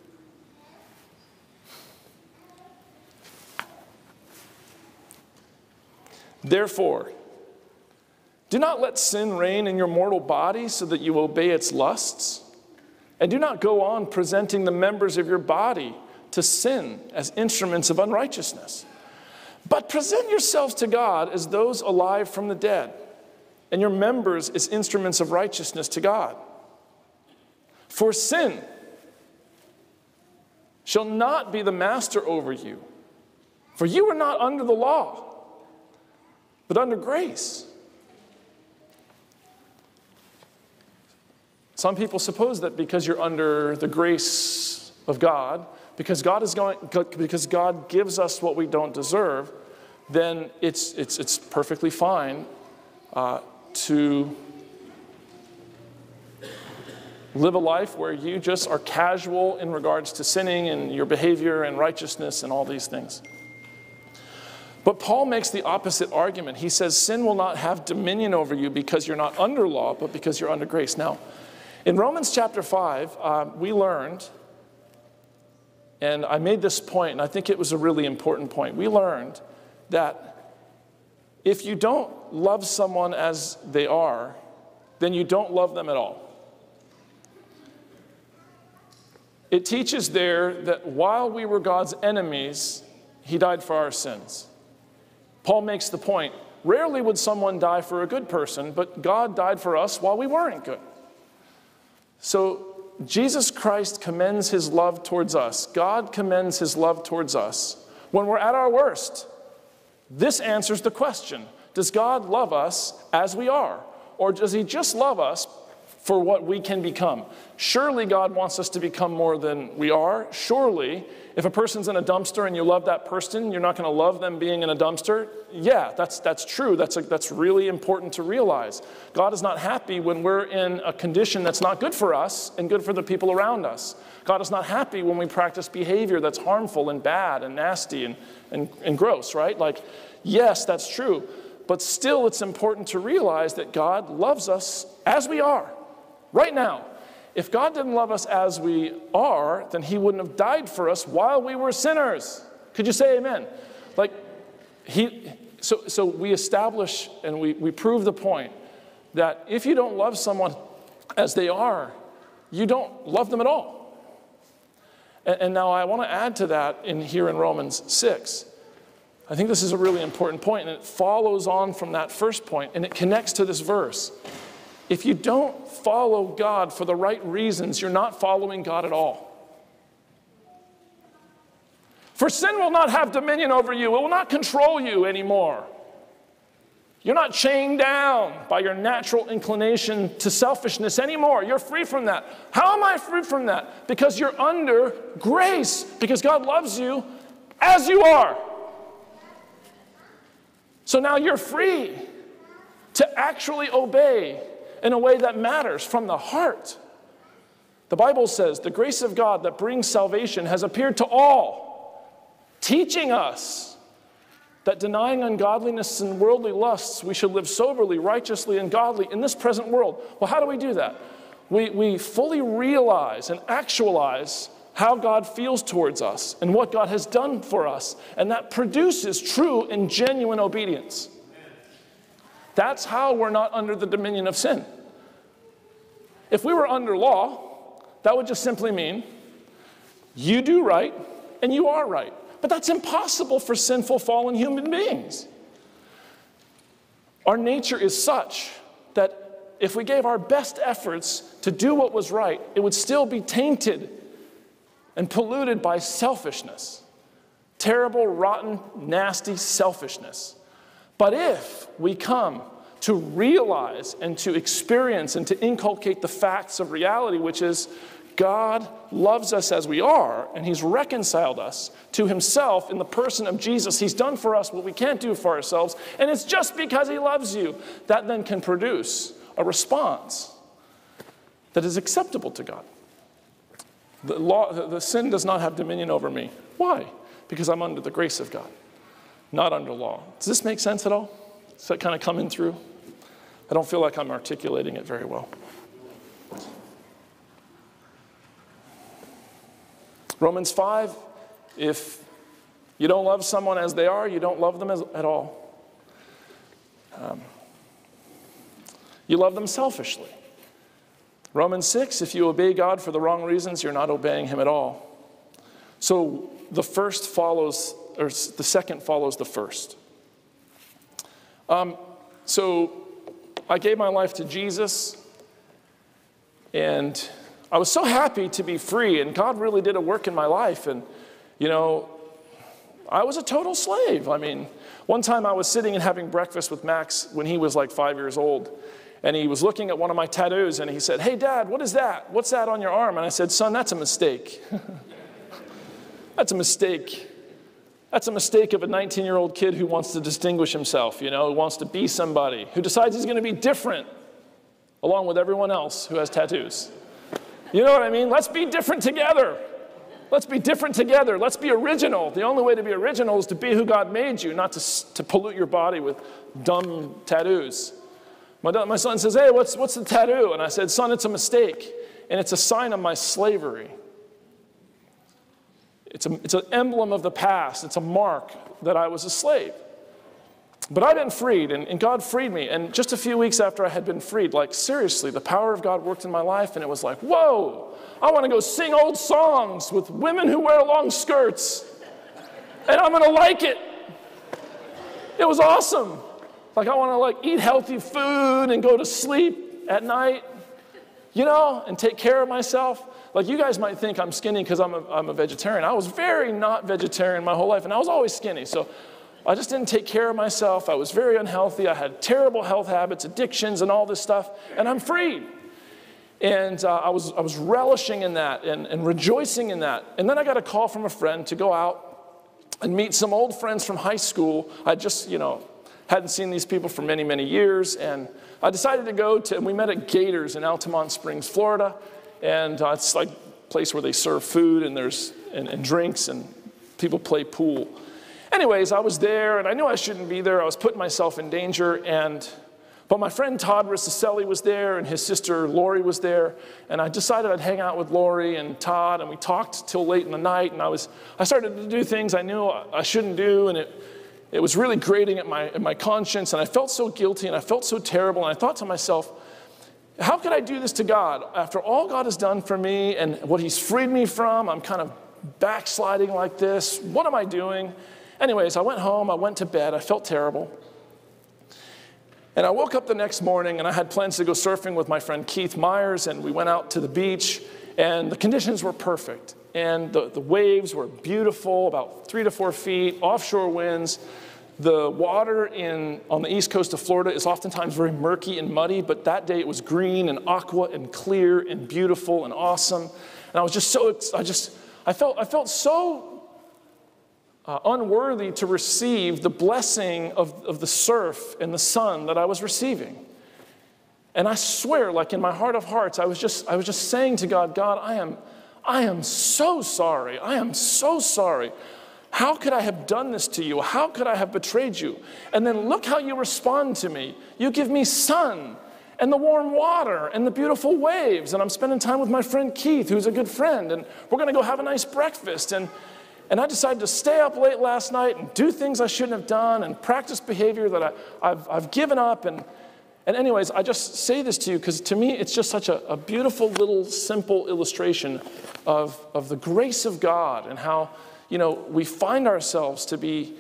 Therefore, do not let sin reign in your mortal body so that you obey its lusts. And do not go on presenting the members of your body to sin as instruments of unrighteousness. But present yourselves to God as those alive from the dead, and your members as instruments of righteousness to God. For sin shall not be the master over you, for you are not under the law, but under grace. Some people suppose that because you're under the grace of God, because God gives us what we don't deserve, then it's perfectly fine to live a life where you just are casual in regards to sinning and your behavior and righteousness and all these things. But Paul makes the opposite argument. He says sin will not have dominion over you because you're not under law, but because you're under grace. Now, in Romans chapter 5, we learned, and I made this point, and I think it was a really important point. We learned that if you don't love someone as they are, then you don't love them at all. It teaches there that while we were God's enemies, he died for our sins. Paul makes the point, rarely would someone die for a good person, but God died for us while we weren't good. So Jesus Christ commends his love towards us. God commends his love towards us when we're at our worst. This answers the question, does God love us as we are? Or does he just love us for what we can become? Surely God wants us to become more than we are. Surely, if a person's in a dumpster and you love that person, you're not going to love them being in a dumpster. Yeah, that's true. That's really important to realize. God is not happy when we're in a condition that's not good for us and good for the people around us. God is not happy when we practice behavior that's harmful and bad and nasty and gross, right? Like, yes, that's true. But still, it's important to realize that God loves us as we are, right now. If God didn't love us as we are, then he wouldn't have died for us while we were sinners. Could you say amen? Like, so we establish and we prove the point that if you don't love someone as they are, you don't love them at all. And now I want to add to that here in Romans 6. I think this is a really important point, and it follows on from that first point, and it connects to this verse. If you don't follow God for the right reasons, you're not following God at all. For sin will not have dominion over you. It will not control you anymore. You're not chained down by your natural inclination to selfishness anymore. You're free from that. How am I free from that? Because you're under grace. Because God loves you as you are. So now you're free to actually obey in a way that matters from the heart. The Bible says the grace of God that brings salvation has appeared to all, teaching us that denying ungodliness and worldly lusts, we should live soberly, righteously, and godly in this present world. Well, how do we do that? We fully realize and actualize how God feels towards us and what God has done for us, and that produces true and genuine obedience. That's how we're not under the dominion of sin. If we were under law, that would just simply mean you do right and you are right. But that's impossible for sinful, fallen human beings. Our nature is such that if we gave our best efforts to do what was right, it would still be tainted and polluted by selfishness. Terrible, rotten, nasty selfishness. But if we come to realize and to experience and to inculcate the facts of reality, which is God loves us as we are, and he's reconciled us to himself in the person of Jesus. He's done for us what we can't do for ourselves, and it's just because he loves you that then can produce a response that is acceptable to God. The sin does not have dominion over me. Why? Because I'm under the grace of God, not under law. Does this make sense at all? Is that kind of coming through? I don't feel like I'm articulating it very well. Romans 5, if you don't love someone as they are, you don't love them at all. You love them selfishly. Romans 6, if you obey God for the wrong reasons, you're not obeying him at all. So the second follows the first. So I gave my life to Jesus, and I was so happy to be free, and God really did a work in my life. And, I was a total slave. I mean, one time I was sitting and having breakfast with Max when he was like 5 years old, and he was looking at one of my tattoos, and he said, "Hey, Dad, what is that? What's that on your arm?" And I said, "Son, that's a mistake." That's a mistake. That's a mistake of a 19-year-old kid who wants to distinguish himself, who wants to be somebody, who decides he's going to be different, along with everyone else who has tattoos. You know what I mean? Let's be different together. Let's be different together. Let's be original. The only way to be original is to be who God made you, not to pollute your body with dumb tattoos. My son says, "Hey, what's the tattoo?" And I said, "Son, it's a mistake, and it's a sign of my slavery. It's an emblem of the past. It's a mark that I was a slave." But I've been freed, and God freed me. And just a few weeks after I had been freed, like seriously, the power of God worked in my life, and it was like, whoa, I want to go sing old songs with women who wear long skirts, and I'm going to like it. It was awesome. Like I want to eat healthy food and go to sleep at night, and take care of myself. Like you guys might think I'm skinny because I'm a vegetarian. I was very not vegetarian my whole life, and I was always skinny. So I just didn't take care of myself. I was very unhealthy. I had terrible health habits, addictions, and all this stuff, and I'm free. And I was relishing in that and rejoicing in that. And then I got a call from a friend to go out and meet some old friends from high school. I just, hadn't seen these people for many, many years, and I decided to go and we met at Gators in Altamont Springs, Florida. And it's like a place where they serve food and there's and drinks and people play pool. Anyways, I was there and I knew I shouldn't be there. I was putting myself in danger. But my friend Todd Rissacelli was there and his sister Lori was there. And I decided I'd hang out with Lori and Todd, and we talked till late in the night. And I started to do things I knew I shouldn't do, and it was really grating at my conscience. And I felt so guilty and I felt so terrible. And I thought to myself, how could I do this to God? After all God has done for me and what he's freed me from, I'm kind of backsliding like this. What am I doing? Anyways, I went home, I went to bed, I felt terrible. And I woke up the next morning and I had plans to go surfing with my friend Keith Myers, and we went out to the beach, and the conditions were perfect. And the waves were beautiful, about 3 to 4 feet, offshore winds. The water on the east coast of Florida is oftentimes very murky and muddy, but that day it was green and aqua and clear and beautiful and awesome. And I was just I felt so unworthy to receive the blessing of the surf and the sun that I was receiving. And I swear, like in my heart of hearts, I was just saying to God, I am so sorry. I am so sorry. How could I have done this to you? How could I have betrayed you? And then look how you respond to me. You give me sun and the warm water and the beautiful waves. And I'm spending time with my friend Keith, who's a good friend. And we're going to go have a nice breakfast. And I decided to stay up late last night and do things I shouldn't have done and practice behavior that I've given up. And anyways, I just say this to you because to me it's just such a beautiful little simple illustration of the grace of God and how we find ourselves to be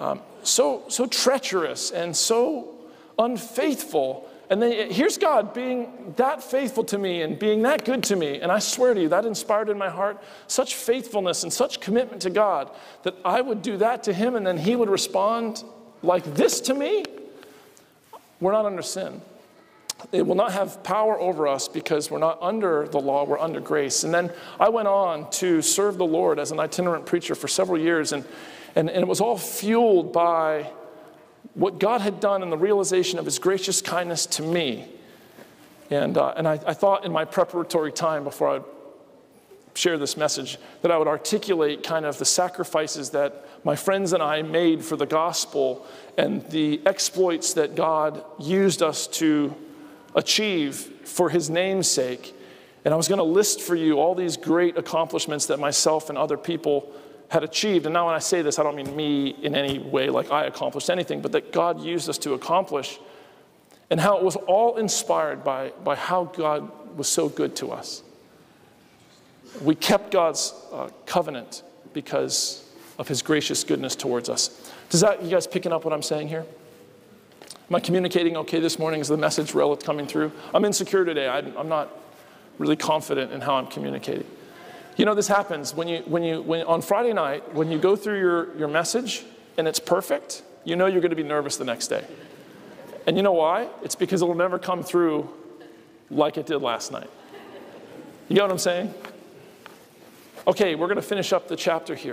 so treacherous and so unfaithful. And then here's God being that faithful to me and being that good to me. And I swear to you, that inspired in my heart such faithfulness and such commitment to God that I would do that to him and then he would respond like this to me. We're not under sin. it will not have power over us because we're not under the law, we're under grace. And then I went on to serve the Lord as an itinerant preacher for several years, and it was all fueled by what God had done and the realization of his gracious kindness to me. And I thought in my preparatory time before I share this message that I would articulate kind of the sacrifices that my friends and I made for the gospel and the exploits that God used us to achieve for his name's sake. And I was going to list for you all these great accomplishments that myself and other people had achieved. And now when I say this, I don't mean me in any way like I accomplished anything, but that God used us to accomplish, and how it was all inspired by how God was so good to us. We kept God's covenant because of his gracious goodness towards us. You guys picking up what I'm saying here? Am I communicating okay this morning? Is the message coming through? I'm insecure today. I'm not really confident in how I'm communicating. You know, this happens when on Friday night, when you go through your message and it's perfect, you know you're going to be nervous the next day. And you know why? It's because it will never come through like it did last night. You get what I'm saying? Okay, we're going to finish up the chapter here.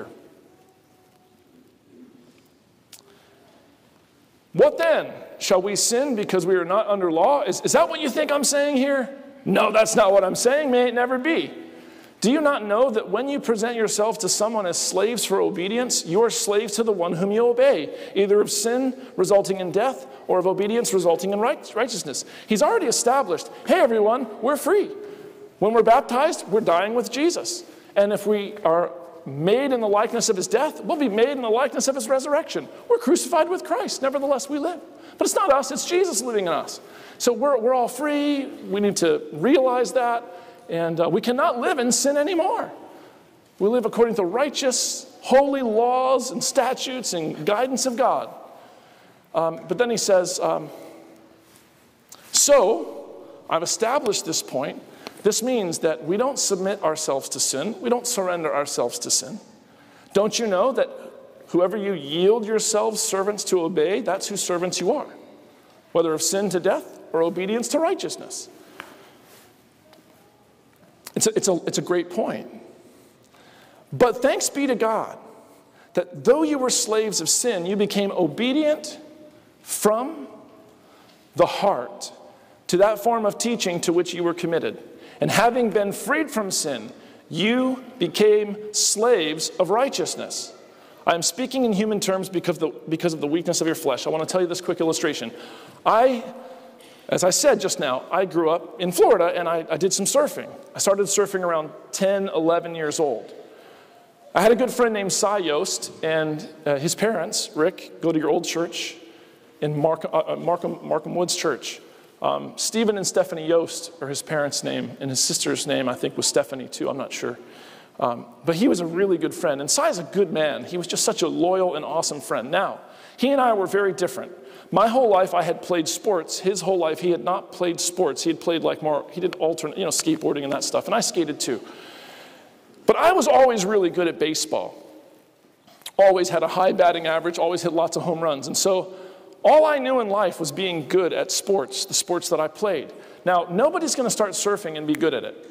What then? Shall we sin because we are not under law? Is that what you think I'm saying here? No, that's not what I'm saying. May it never be. Do you not know that when you present yourself to someone as slaves for obedience, you are slaves to the one whom you obey, either of sin resulting in death or of obedience resulting in righteousness? He's already established, hey everyone, we're free. When we're baptized, we're dying with Jesus. And if we are made in the likeness of his death, we'll be made in the likeness of his resurrection. We're crucified with Christ, nevertheless we live. But it's not us, it's Jesus living in us. So we're all free, we need to realize that, and we cannot live in sin anymore. We live according to righteous, holy laws and statutes and guidance of God. But then he says, so I've established this point. This means that we don't submit ourselves to sin. We don't surrender ourselves to sin. Don't you know that whoever you yield yourselves servants to obey, that's whose servants you are, whether of sin to death or obedience to righteousness? It's a great point. But thanks be to God that though you were slaves of sin, you became obedient from the heart to that form of teaching to which you were committed. And having been freed from sin, you became slaves of righteousness. I am speaking in human terms because of the weakness of your flesh. I want to tell you this quick illustration. As I said just now, I grew up in Florida and I did some surfing. I started surfing around 10, 11 years old. I had a good friend named Cy Yost, and his parents, Rick, go to your old church in Markham Woods Church. Stephen and Stephanie Yost are his parents' name, and his sister's name I think was Stephanie too, I'm not sure. But he was a really good friend, and Cy's a good man. He was just such a loyal and awesome friend. Now, he and I were very different. My whole life I had played sports. His whole life he had not played sports. He had played he did alternate, skateboarding and that stuff, and I skated too. But I was always really good at baseball. Always had a high batting average, always hit lots of home runs. And so all I knew in life was being good at sports, the sports that I played. Now, nobody's going to start surfing and be good at it.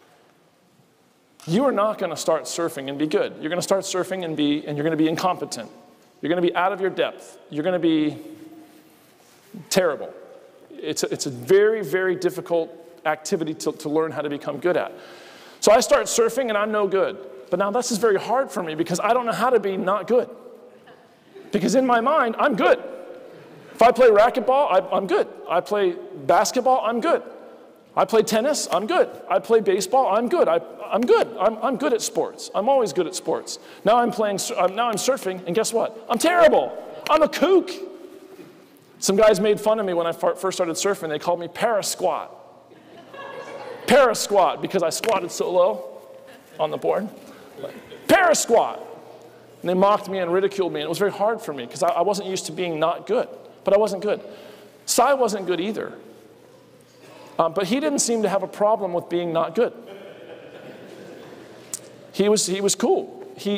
You are not going to start surfing and be good. You're going to start surfing and you're going to be incompetent. You're going to be out of your depth. You're going to be terrible. It's a very, very difficult activity to learn how to become good at. So I start surfing and I'm no good. But now this is very hard for me because I don't know how to be not good. Because in my mind, I'm good. If I play racquetball, I'm good. I play basketball, I'm good. I play tennis, I'm good. I play baseball, I'm good. I'm good. I'm good at sports. I'm always good at sports. Now I'm surfing, and guess what? I'm terrible. I'm a kook. Some guys made fun of me when I first started surfing. They called me Parra squat. Parra squat, because I squatted so low on the board. Parra squat. And they mocked me and ridiculed me, and it was very hard for me because I wasn't used to being not good. But I wasn't good. Cy wasn't good either. But he didn't seem to have a problem with being not good. He was cool. He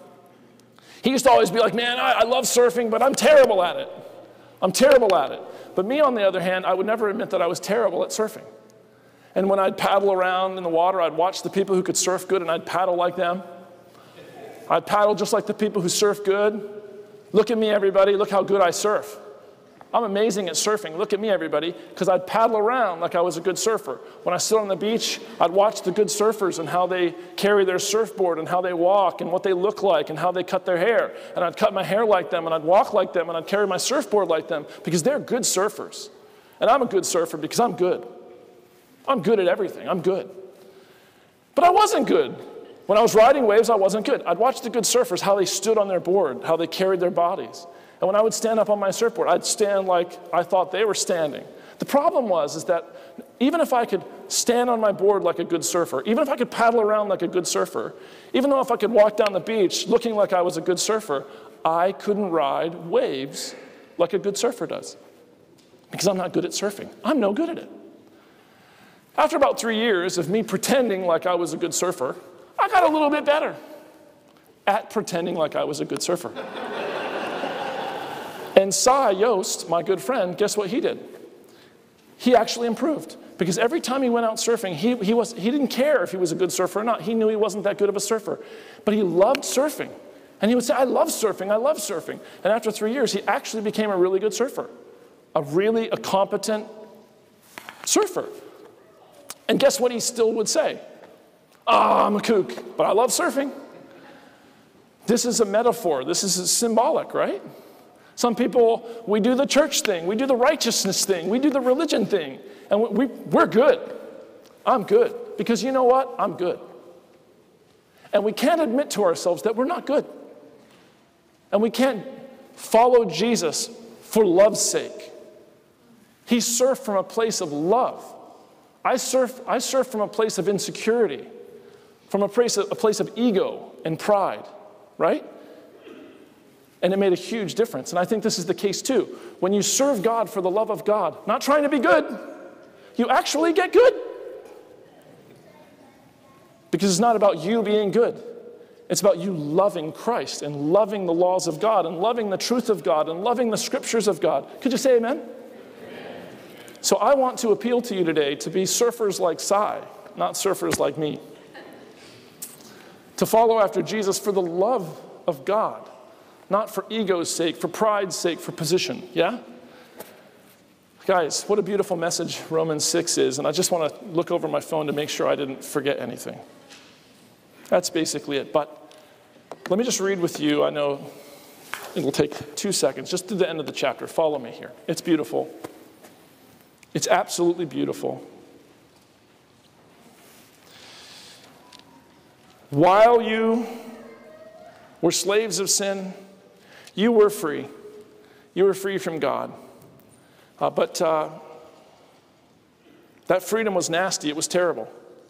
used to always be like, man, I love surfing, but I'm terrible at it. I'm terrible at it. But me, on the other hand, I would never admit that I was terrible at surfing. And when I'd paddle around in the water, I'd watch the people who could surf good, and I'd paddle like them. I'd paddle just like the people who surf good. Look at me, everybody. Look how good I surf. I'm amazing at surfing. Look at me, everybody, because I'd paddle around like I was a good surfer. When I stood on the beach, I'd watch the good surfers and how they carry their surfboard and how they walk and what they look like and how they cut their hair. And I'd cut my hair like them, and I'd walk like them, and I'd carry my surfboard like them, because they're good surfers. And I'm a good surfer because I'm good. I'm good at everything. I'm good. But I wasn't good. When I was riding waves, I wasn't good. I'd watch the good surfers, how they stood on their board, how they carried their bodies. And when I would stand up on my surfboard, I'd stand like I thought they were standing. The problem is that even if I could stand on my board like a good surfer, even if I could paddle around like a good surfer, even though if I could walk down the beach looking like I was a good surfer, I couldn't ride waves like a good surfer does. Because I'm not good at surfing. I'm no good at it. After about 3 years of me pretending like I was a good surfer, I got a little bit better at pretending like I was a good surfer. And Cy Yost, my good friend, guess what he did? He actually improved. Because every time he went out surfing, he didn't care if he was a good surfer or not. He knew he wasn't that good of a surfer. But he loved surfing. And he would say, I love surfing, I love surfing. And after 3 years, he actually became a really good surfer. A competent surfer. And guess what he still would say? I'm a kook, but I love surfing. This is a metaphor. This is symbolic, right? Some people, we do the church thing. We do the righteousness thing. We do the religion thing. And we're good. I'm good. Because you know what? I'm good. And we can't admit to ourselves that we're not good. And we can't follow Jesus for love's sake. He surfed from a place of love. I surf from a place of insecurity, from a place of ego and pride, right? And it made a huge difference. And I think this is the case too. When you serve God for the love of God, not trying to be good, you actually get good. Because it's not about you being good. It's about you loving Christ and loving the laws of God and loving the truth of God and loving the scriptures of God. Could you say amen? So I want to appeal to you today to be surfers like Cy, not surfers like me. To follow after Jesus for the love of God, not for ego's sake, for pride's sake, for position, yeah? Guys, what a beautiful message Romans 6 is, and I just want to look over my phone to make sure I didn't forget anything. That's basically it, but let me just read with you. I know it'll take 2 seconds, just to the end of the chapter. Follow me here. It's beautiful. It's absolutely beautiful. While you were slaves of sin, you were free. You were free from God. But that freedom was nasty. It was terrible.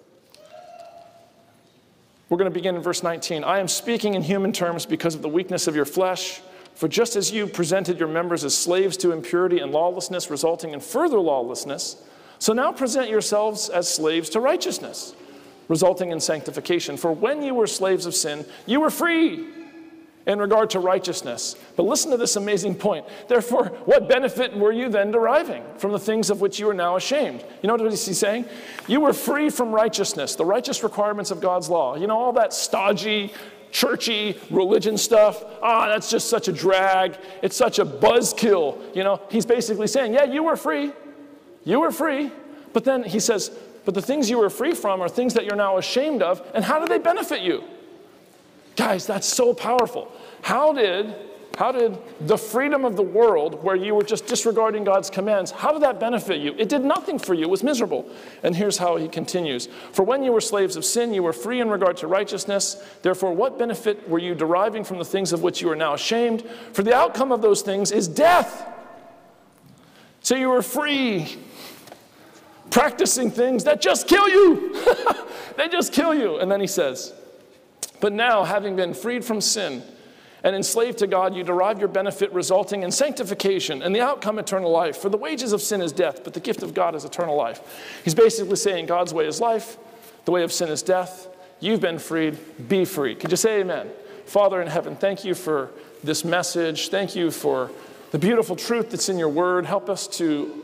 We're going to begin in verse 19. I am speaking in human terms because of the weakness of your flesh. For just as you presented your members as slaves to impurity and lawlessness, resulting in further lawlessness, so now present yourselves as slaves to righteousness, resulting in sanctification. For when you were slaves of sin, you were free in regard to righteousness. But listen to this amazing point. Therefore, what benefit were you then deriving from the things of which you are now ashamed? You know what he's saying? You were free from righteousness, the righteous requirements of God's law. You know, all that stodgy, churchy religion stuff. That's just such a drag. It's such a buzzkill. You know, he's basically saying, yeah, you were free. You were free. But then he says, but the things you were free from are things that you're now ashamed of. And how do they benefit you? Guys, that's so powerful. How did the freedom of the world, where you were just disregarding God's commands, how did that benefit you? It did nothing for you. It was miserable. And here's how he continues. For when you were slaves of sin, you were free in regard to righteousness. Therefore, what benefit were you deriving from the things of which you are now ashamed? For the outcome of those things is death. So you were free, practicing things that just kill you. They just kill you. And then he says, but now, having been freed from sin and enslaved to God, you derive your benefit resulting in sanctification and the outcome eternal life. For the wages of sin is death, but the gift of God is eternal life. He's basically saying God's way is life, the way of sin is death. You've been freed, be free. Could you say amen? Father in heaven, thank you for this message. Thank you for the beautiful truth that's in your word. Help us to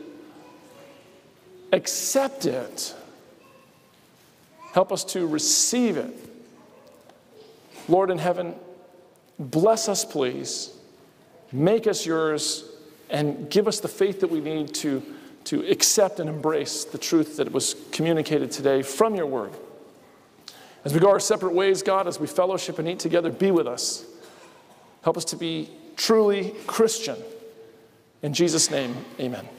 accept it. Help us to receive it. Lord in heaven, bless us, please. Make us yours and give us the faith that we need to accept and embrace the truth that was communicated today from your word. As we go our separate ways, God, as we fellowship and eat together, be with us. Help us to be truly Christian. In Jesus' name, amen.